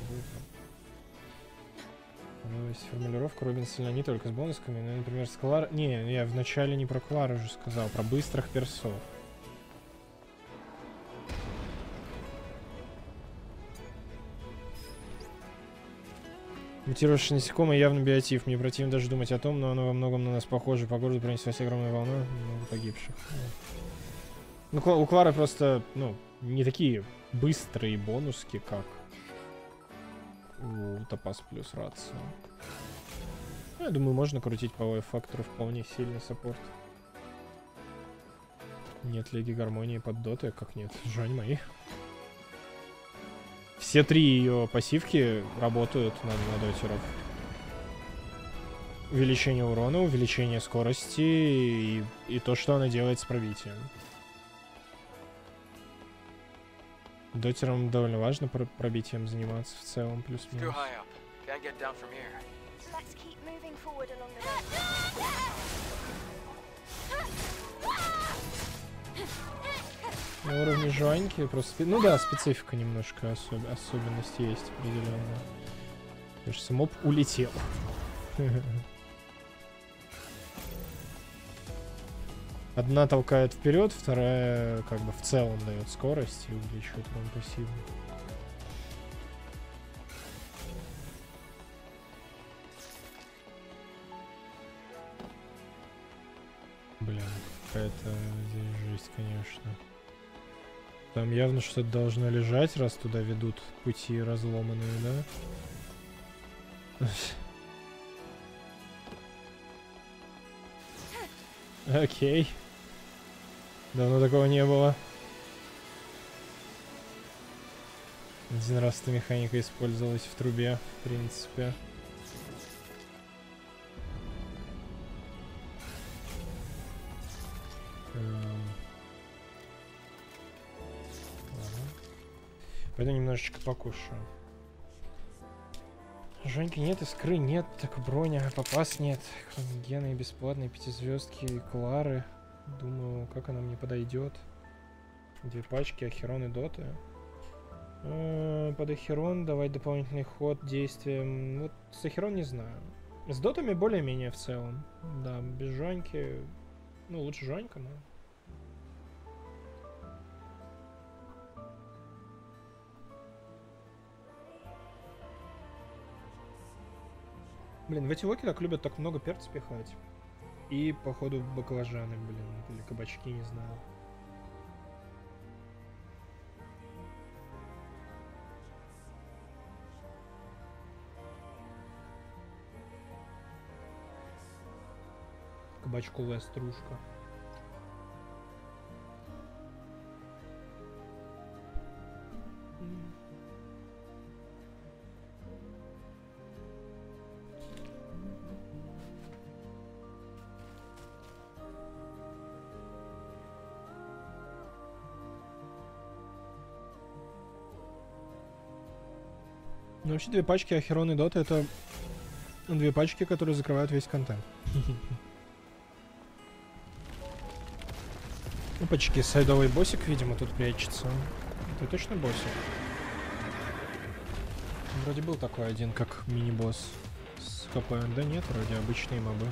Формулировка Робин сильна не только с бонусками, но, например, с Клар... Не, я вначале не про Клару уже сказал, про быстрых персов. Мутировавшее насекомое явно биотив. Мне противно даже думать о том, но оно во многом на нас похоже. По городу пронеслась огромная волна, много погибших. Ну, у Клары просто, ну, не такие быстрые бонуски, как у Топаз плюс Рацио. Ну, я думаю, можно крутить по лайф-фактору вполне сильный саппорт. Нет леги гармонии под доты, как нет? Жень мои. Все три ее пассивки работают на дотеров. Увеличение урона, увеличение скорости и то, что она делает с пробитием. Дотерам довольно важно пробитием заниматься в целом, плюс-минус. На уровне Жуаньки просто... Ну да, специфика немножко, особенность есть определенная. Кажется, моб улетел. Одна толкает вперед, вторая как бы в целом дает скорость и увеличивает урон пассивно. Бля, какая-то здесь жесть, конечно. Там явно что-то должно лежать, раз туда ведут пути разломанные, да? Окей. Давно такого не было. Один раз эта механика использовалась в трубе, в принципе. Пойду немножечко покушаю. Женьки нет, искры нет, так броня, попас нет. Гены бесплатные, 5-звездки и Клары. Думаю, как она мне подойдет. 2 пачки, Ахерон и Доты. Под Ахерон давать дополнительный ход действием. Вот с Ахерон не знаю. С Дотами более-менее в целом. Да, без Жоньки. Ну, лучше Жонька, но... Блин, в эти локи так любят так много перца пихать. И, походу, баклажаны, блин. Или кабачки, не знаю. Кабачковая стружка. Ну, вообще, 2 пачки Ахерон и Дота — это 2 пачки, которые закрывают весь контент. Ну, почти сайдовый боссик, видимо, тут прячется. Это точно боссик? Вроде был такой один, как мини-босс с ХП. Да нет, вроде обычные мобы.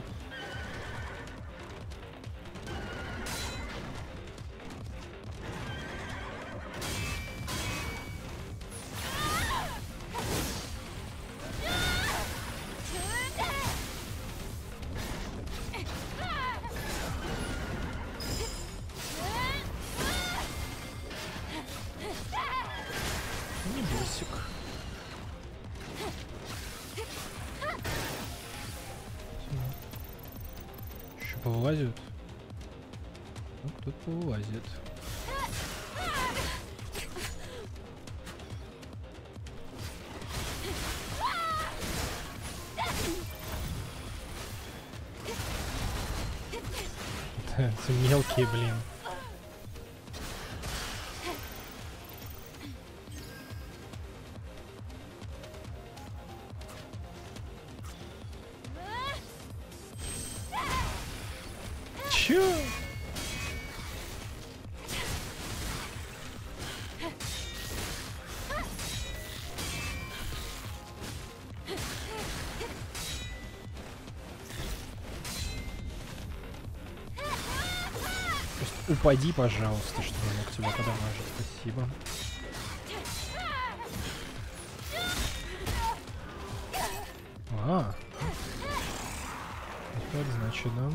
Повылазят? Вот тут повылазит. Эти мелкие, блин. Чё? Просто упади, пожалуйста, что я мог тебя подамажить. Спасибо. А, вот значит, да.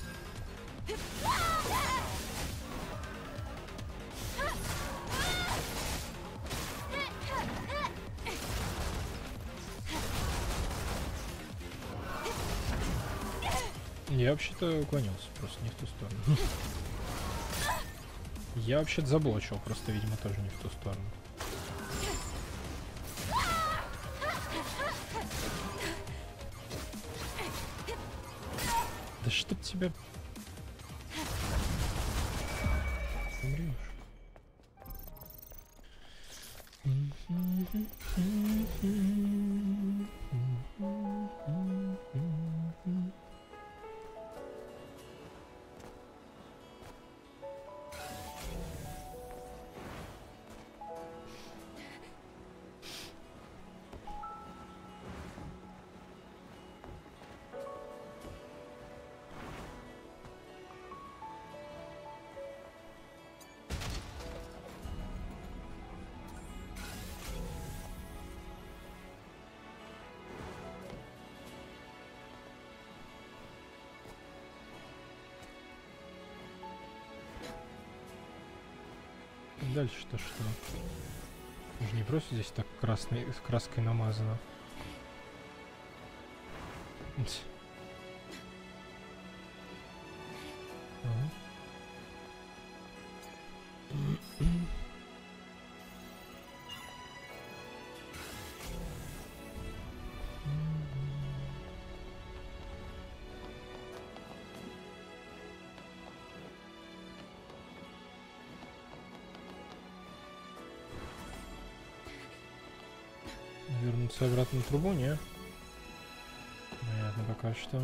Я вообще-то уклонился, просто не в ту сторону. Я вообще-то заблочил, просто, видимо, тоже не в ту сторону. Да чтоб тебя... Умрёшь. дальше-то что? Это же не просто здесь так краской намазано. Вернуться обратно на трубу, не? Понятно, пока что.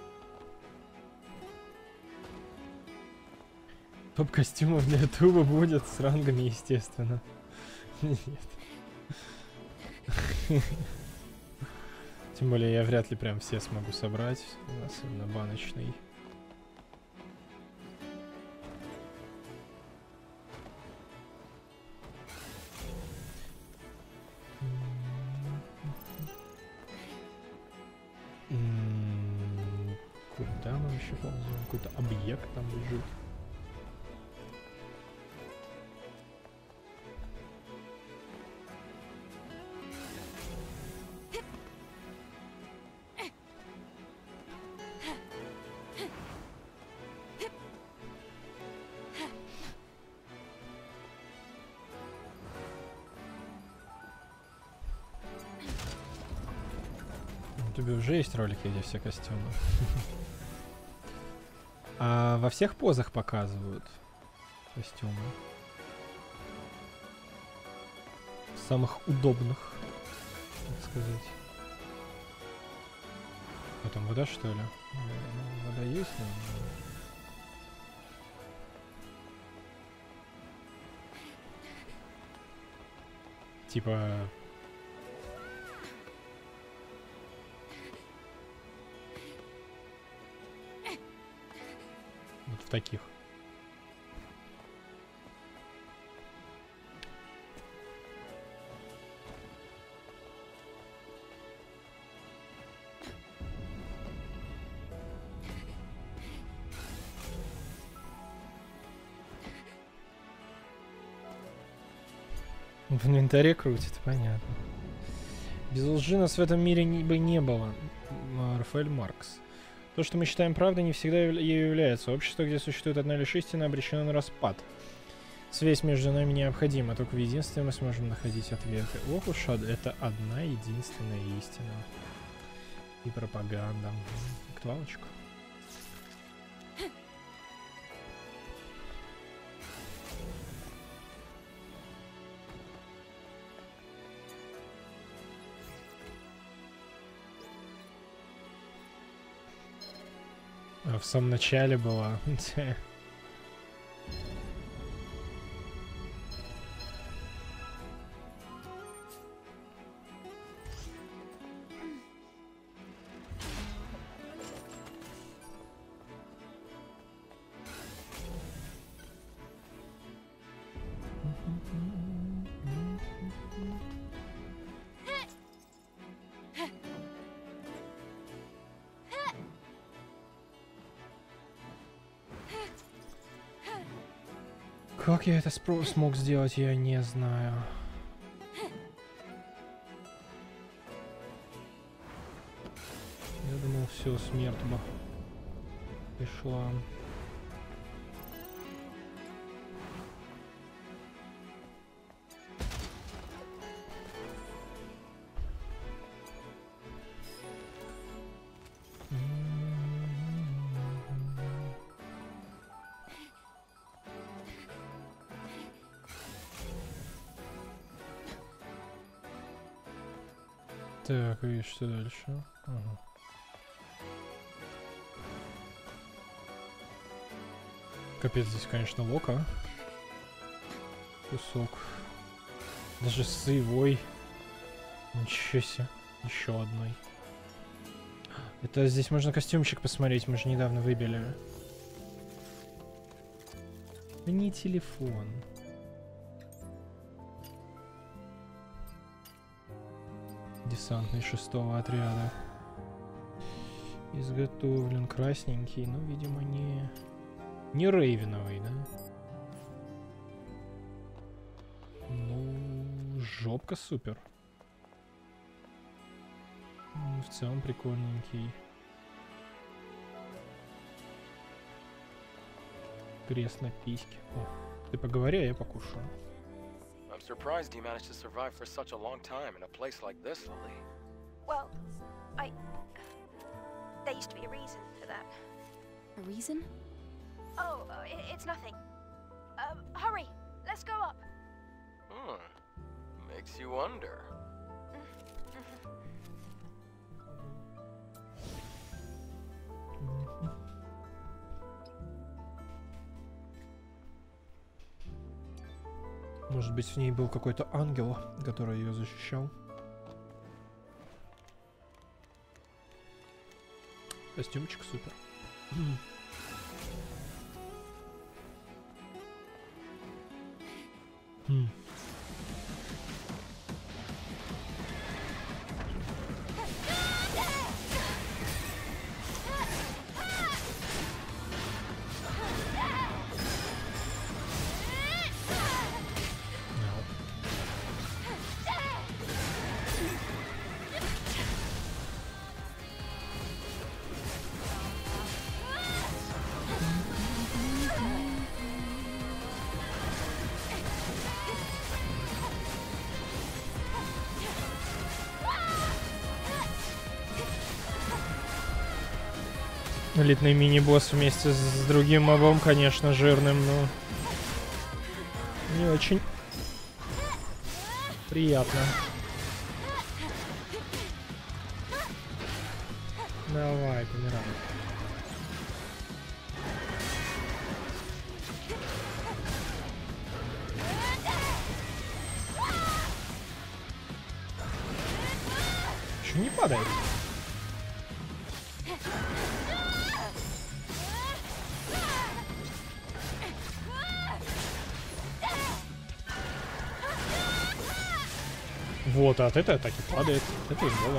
Топ костюмов для ютуба будет с рангами, естественно. Нет. Тем более я вряд ли прям все смогу собрать, особенно баночный. Куда мы еще ползем? Какой-то объект там лежит. У тебя уже есть ролики, где все костюмы. А во всех позах показывают костюмы. Самых удобных, так сказать. А там вода, что ли? Вода есть, наверное? Типа... Вот в таких. В инвентаре крутит, понятно. Без лжи нас в этом мире бы не было. Рафаэль Маркс. То, что мы считаем правдой, не всегда ею является. Общество, где существует одна лишь истина, обречено на распад. Связь между нами необходима. Только в единстве мы сможем находить ответы. Ох уж, это одна единственная истина. И пропаганда. Актуалочку. А в самом начале была. Как я это смог сделать, я не знаю. Я думал, все, смерть бы пришла. Так, и что дальше? Ага. Капец, здесь, конечно, лока. Кусок. Даже с сывой. Ничего себе. Еще одной. Это здесь можно костюмчик посмотреть, мы же недавно выбили. Да не телефон. Десантный 6-го отряда. Изготовлен красненький, но, видимо, не рейвеновый, да? Жопка супер. В целом прикольненький. Крест на письке. О, ты поговори, а я покушаю. I'm surprised you managed to survive for such a long time in a place like this, Lily. Well, there used to be a reason for that. A reason? Oh, it's nothing. Hurry, let's go up. Makes you wonder. Может быть, в ней был какой-то ангел, который ее защищал. Костюмчик супер. Элитный мини-босс вместе с другим мобом, конечно, жирным, но не очень приятно. Давай, помирай. Чё не падает? Вот, а от этой атаки падает. Это имбово.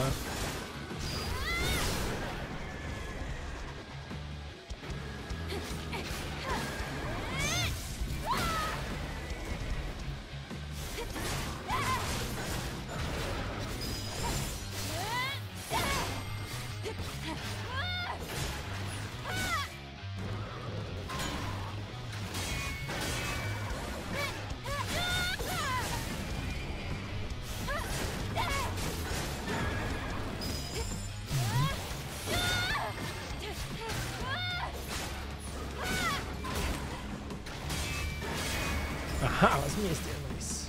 Ага, возмездие, найс.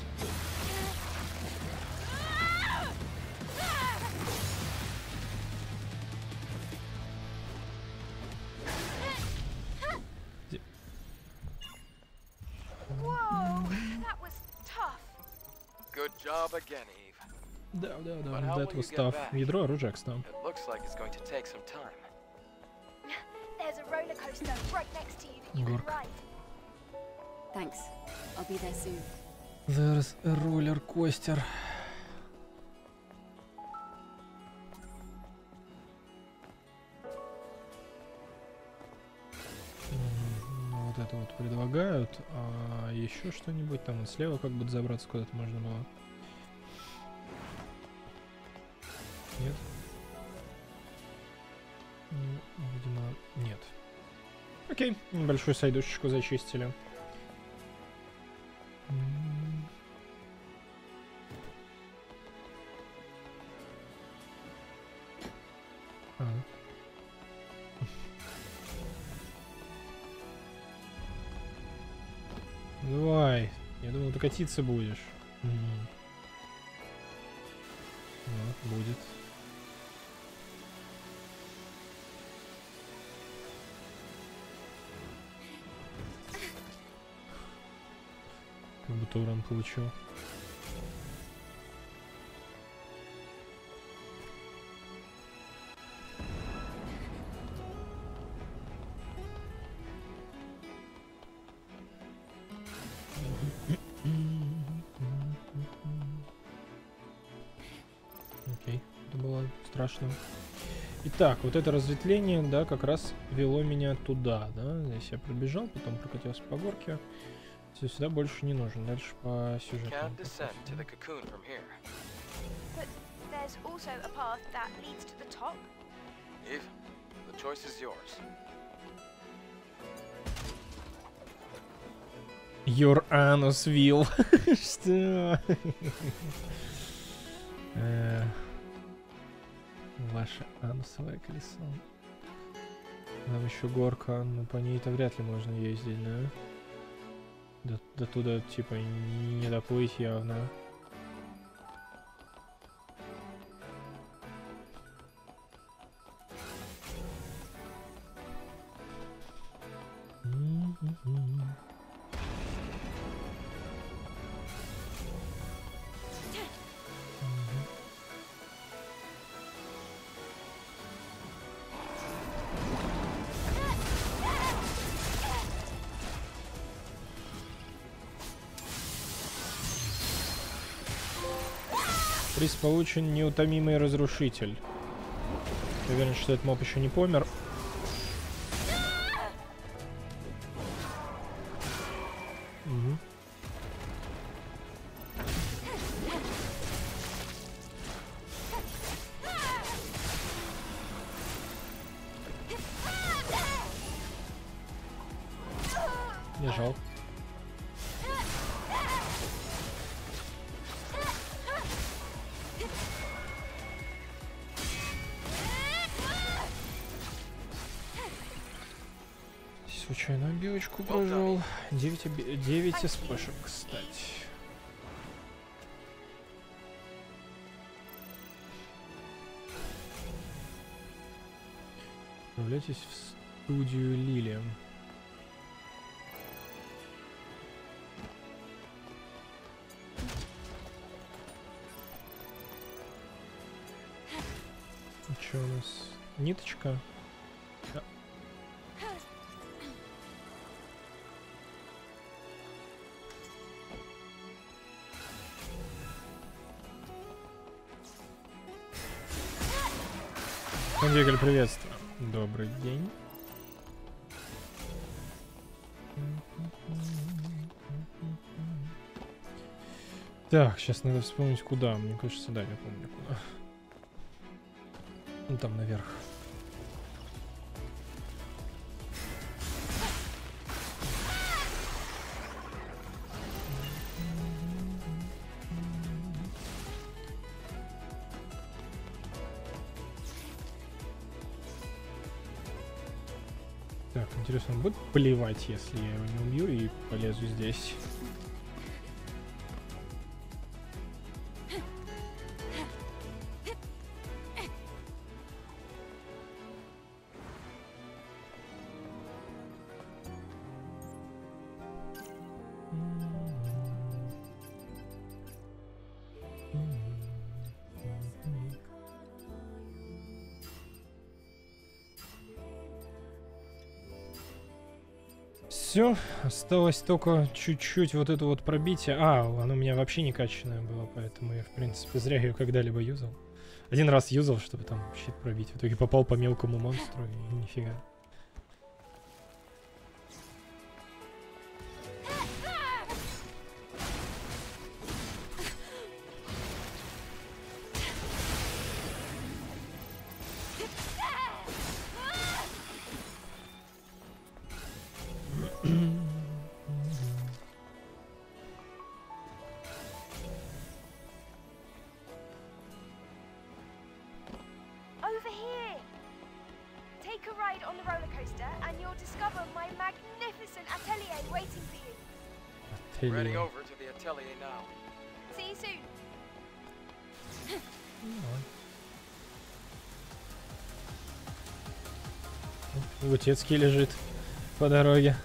Whoa, that was tough. Good job again, Eve. Да, But how that will you was get tough. back? Ядро оружия, кстати. It looks like it's going to take some time. There's a roller coaster right next to you that you can Горка. ride. Thanks. I'll be there soon. There's a roller coaster. Вот это вот предлагают. А еще что-нибудь там вот слева как бы забраться куда-то можно было. Нет? Ну, видимо, нет. Окей, небольшую сайдушечку зачистили. Давай. Я думал, ты катиться будешь. Вот, будет. Как будто урон получил. Окей, это было страшно. Итак, вот это разветвление, да, как раз вело меня туда, да. Здесь я пробежал, потом прокатился по горке. Все, сюда больше не нужен. Дальше по сюжету. Can't descend to the cocoon from here. But there's also a path that leads to the top. Eve, the choice is yours. Your anus will. Что? Ваше анусовое колесо. Там еще горка, но по ней-то вряд ли можно ездить, да? До туда, типа, не доплыть явно. Приз получен неутомимый разрушитель. Я уверен, что этот моб еще не помер. Угу. Лежал. Случайно белочку прожил. 9 спешек, кстати. Отправляйтесь в студию Лили. Что у нас? Ниточка. Да. Кондиголь, приветствую. Добрый день. Так, сейчас надо вспомнить, куда. Мне кажется, да, я помню, куда. Ну, там наверх. Так, интересно, он будет плевать, если я его не убью и полезу здесь? Все, осталось только чуть-чуть вот это вот пробитие. А, оно у меня вообще не качанное было, поэтому я, в принципе, зря ее когда-либо юзал. Один раз юзал, чтобы там щит пробить. В итоге попал по мелкому монстру и нифига. Over here! Take a ride on the roller coaster and you'll discover my magnificent atelier waiting for you. Ready over to the atelier now. See you soon. Лутецкий лежит по дороге.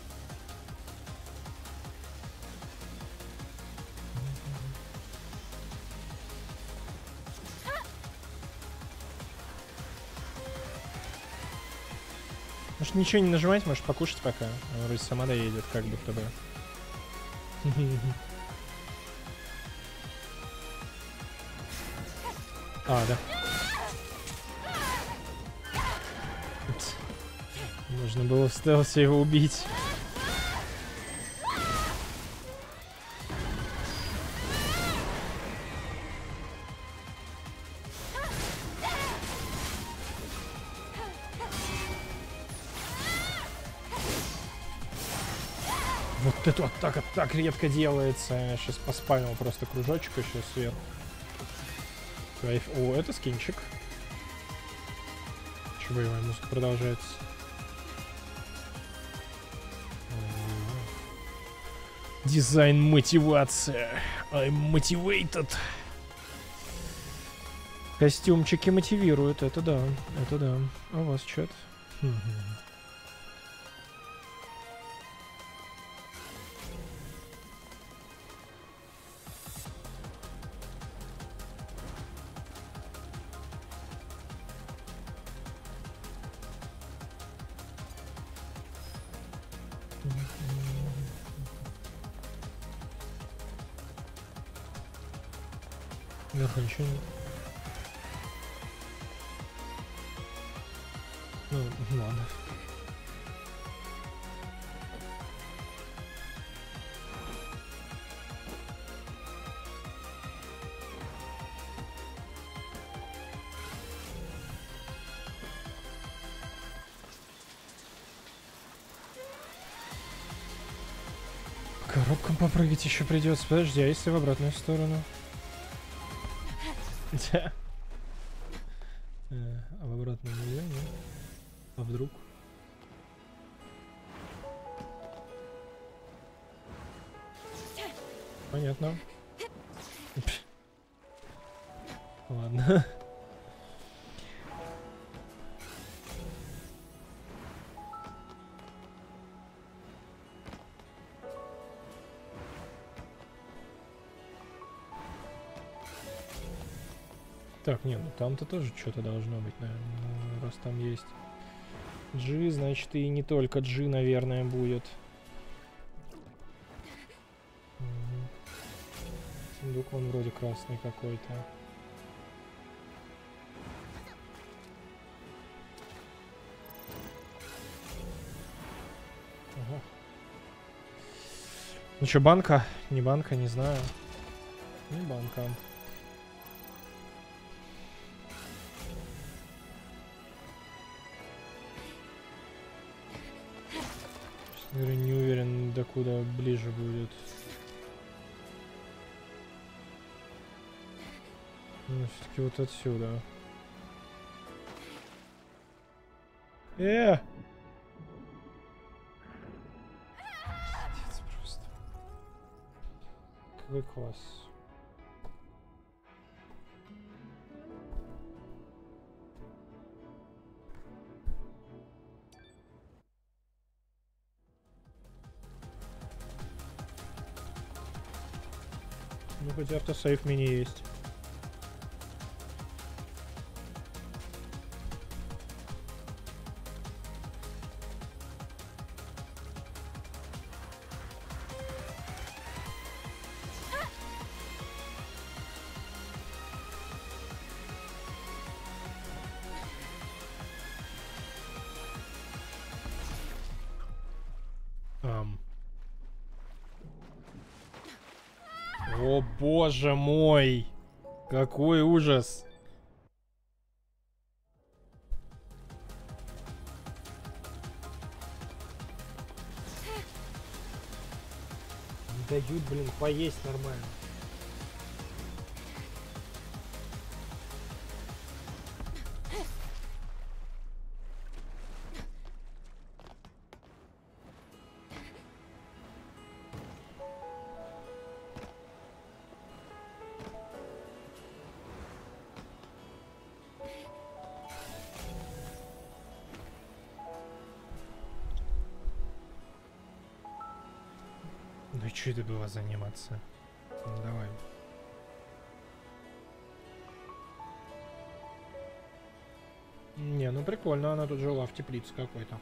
Может ничего не нажимать, можешь покушать пока. Она вроде сама доедет, как будто бы. А, да. Можно было в стелсе его убить. Вот это вот так редко делается. Я сейчас поспамил просто кружочек еще сверху. Кайф. О, это скинчик. Че, боевая музыка продолжается. Дизайн мотивация. I'm motivated. Костюмчики мотивируют, это да, это да. А у вас чат? Наверху ничего нет. Ну, ладно. Коробкам попрыгать еще придется. Подожди, а если в обратную сторону? Да. А в обратную нельзя, нет? А вдруг? Понятно. Ладно. Так, не, ну там-то тоже что-то должно быть, наверное. Ну, раз там есть G, значит и не только G, наверное, будет. Угу. Сундук вон вроде красный какой-то. Ага. Ну что, банка? Не банка, не знаю. Не банка. Не уверен, докуда ближе будет. Ну, все-таки вот отсюда. Пиздец просто. Какой класс. Ну, хоть автосейв мини есть. О боже мой! Какой ужас! Не дают, блин, поесть нормально. Ну и что это было заниматься? Ну давай. Не, ну прикольно, она тут жила в теплице какой-то.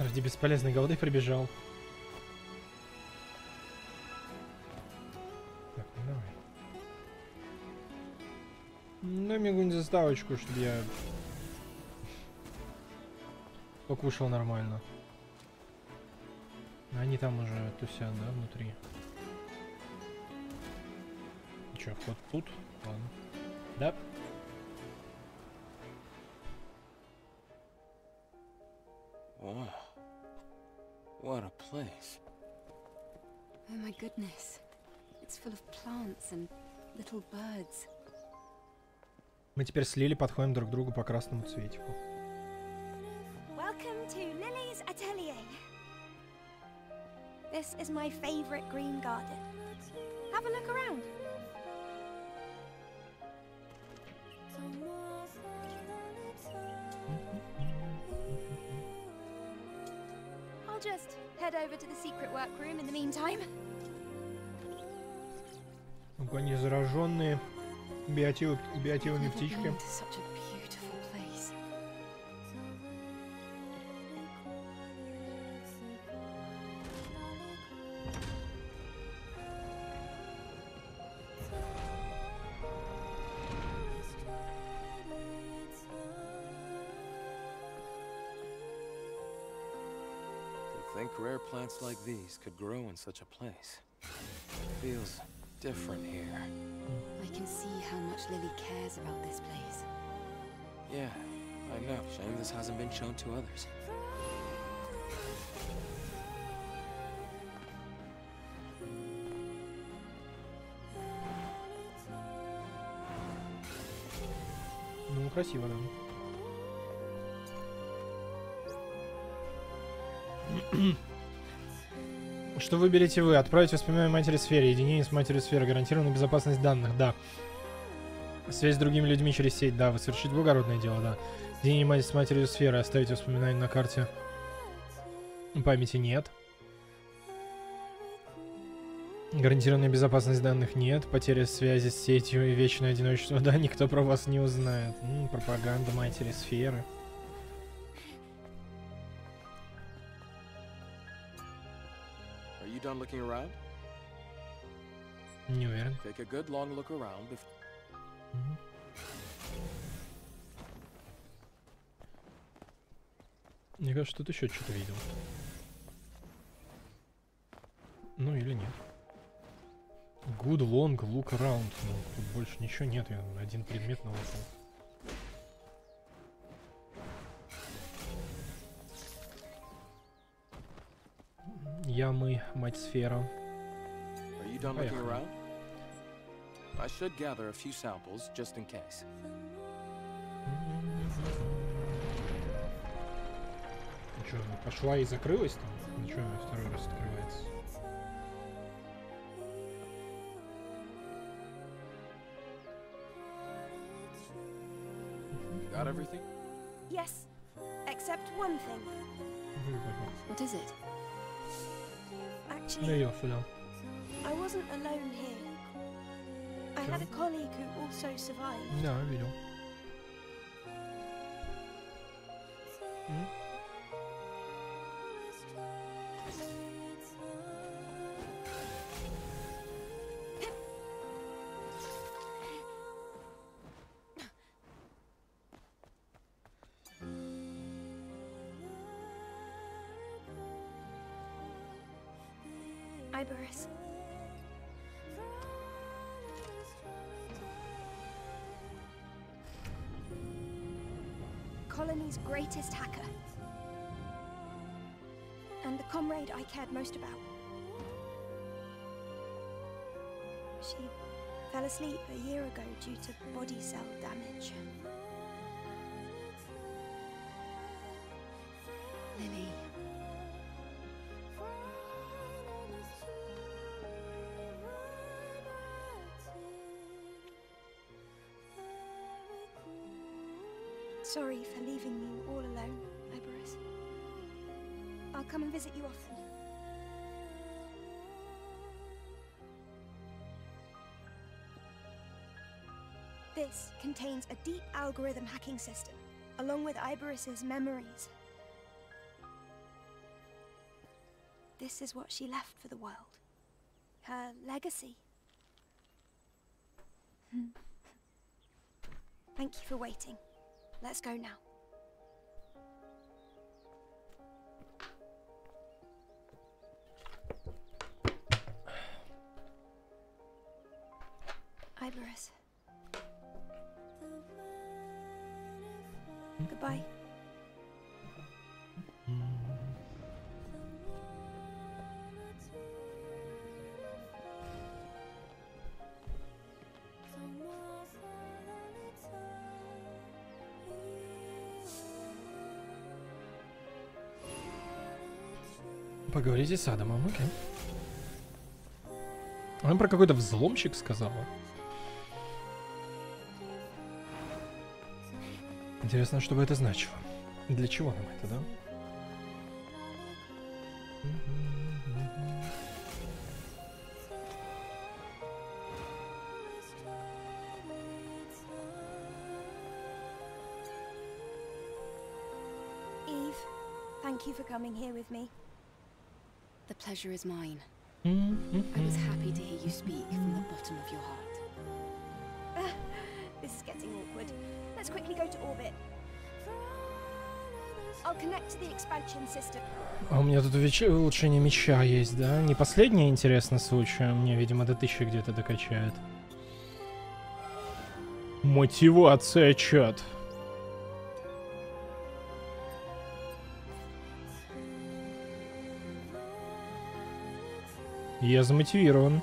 Подожди, бесполезной голды прибежал. Так, ну давай. Дай мне какую-нибудь заставочку, чтобы я покушал нормально. Они там уже тусят, да, внутри. Че, вход тут? Ладно. Да. Wow. What a place. Oh my goodness. It's full of plants and little birds. Мы теперь с Лили подходим друг к другу по красному цветику. Welcome to Lily's Atelier. This is my favorite green garden. Have a look around. I'll just head over to the secret workroom in the meantime. Ну-ка, не зараженные биотилами птички. Into such a beautiful place. To think rare plants like these could grow in such a place. Feels different here. I can see how much Lily cares about this place. Yeah, I know. Shame this hasn't been shown to others. Ну, красиво, да. Что выберете вы? Отправить воспоминания матери сфере, единение с матерью сферы, гарантированная безопасность данных, да. Связь с другими людьми через сеть, да. Вы совершить благородное дело, да. Единение с матерью сферы, оставить воспоминания на карте памяти, нет. Гарантированная безопасность данных, нет. Потеря связи с сетью и вечное одиночество, да. Никто про вас не узнает. Пропаганда матери сферы. Are you done looking around? Не уверен. Take a good long look around before... Мне кажется, тут еще что-то видел. Ну или нет. Good long look around. Ну, тут больше ничего нет, я один предмет нашел. Ямы, мать сфера. Are you done looking around? I should gather a few samples just in case. Ну что, она пошла и закрылась там? Ну что, она второй раз открывается? You got everything? Yes, except one thing. What is it? Да Actually, ее сюда. I wasn't alone here. I had a colleague who also survived. Да, видел. Iberus. Colony's greatest hacker. And the comrade I cared most about. She fell asleep a year ago due to body cell damage. Lily. Sorry for leaving you all alone, Iberus. I'll come and visit you often. This contains a deep algorithm hacking system, along with Iberus's memories. this is what she left for the world. Her legacy. Thank you for waiting. Let's go now. Iberus. Goodbye. Поговорите с Адамом, окей. Она про какой-то взломщик сказала. Интересно, что бы это значило. Для чего нам это, да? Eve, thank you for coming here with me. The pleasure is mine. I was happy to hear you speak from the bottom of your heart. This is getting awkward. Let's quickly go to orbit. I'll connect to the expansion system. А у меня тут улучшение меча есть, да? Не последнее, интересно, случай. Мне, видимо, до 1000 где-то докачает. Мотивация, чат. Я замотивирован.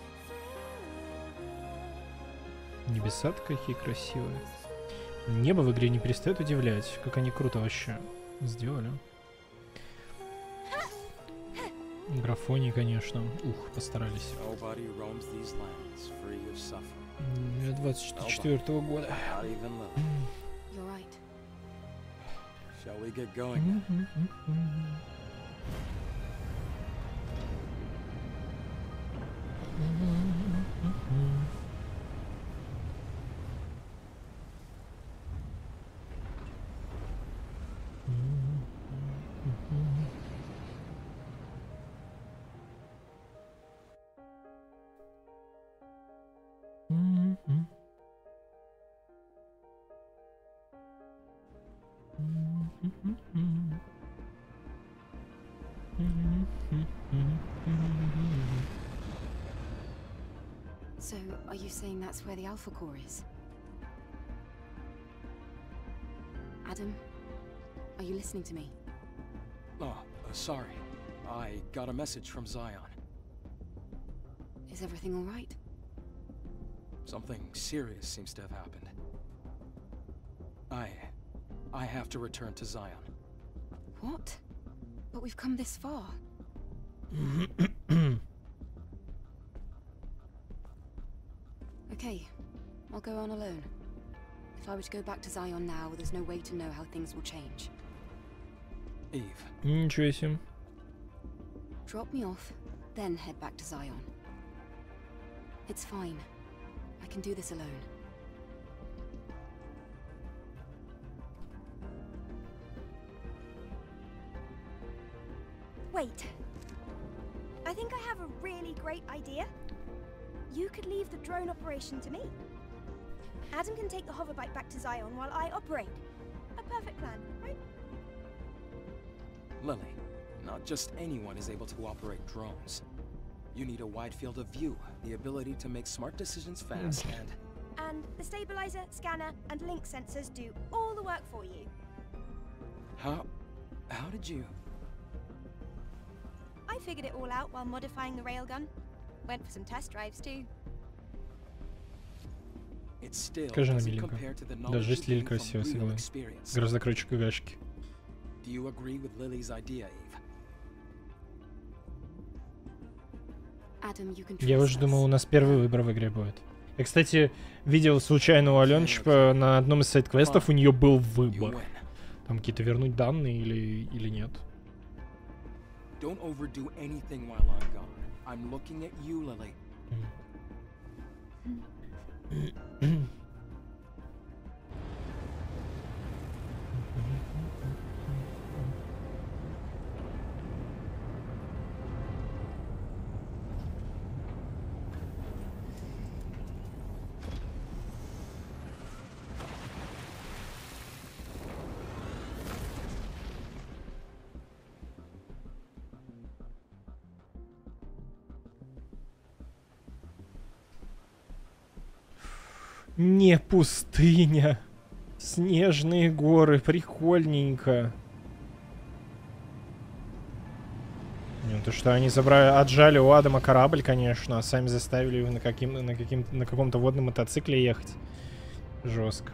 Небеса какие красивые. Небо в игре не перестает удивлять. Как они круто вообще сделали. Графоний, конечно. Ух, постарались. Я 24-го года. So, are you saying that's where the Alpha Core is? Adam, are you listening to me? Oh, sorry. I got a message from Zion. Is everything all right? Something serious seems to have happened. I have to return to Zion. What? But we've come this far. Okay, I'll go on alone. If I were to go back to Zion now, there's no way to know how things will change. Eve. Ничего себе. Drop me off, then head back to Zion. It's fine. I can do this alone. Wait. I think I have a really great idea. You could leave the drone operation to me. Adam can take the hoverbike back to Zion while I operate. A perfect plan, right? Lily, not just anyone is able to operate drones. You need a wide field of view, the ability to make smart decisions fast, And the stabilizer, scanner, and link sensors do all the work for you. How did you... I figured it all out while modifying the railgun. Went for some test drives too. It still Скажи на doesn't миленько. compare to the Даже knowledge если you Лиль gain from красивая, real согласен. experience. Гораздо круче КГшки. Do you agree with Lily's idea, Eve? Adam, you can Я trust уже думал, у us. нас первый выбор в игре будет. Я, кстати, видел случайно у Аленчика на одном из сайт-квестов, у нее был You выбор. win. Там какие-то вернуть данные или нет. Don't overdo anything while I'm gone. I'm looking at you, Lily. Не пустыня. Снежные горы. Прикольненько. Ну, то, что они отжали у Адама корабль, конечно, а сами заставили его на каком-то водном мотоцикле ехать. Жестко.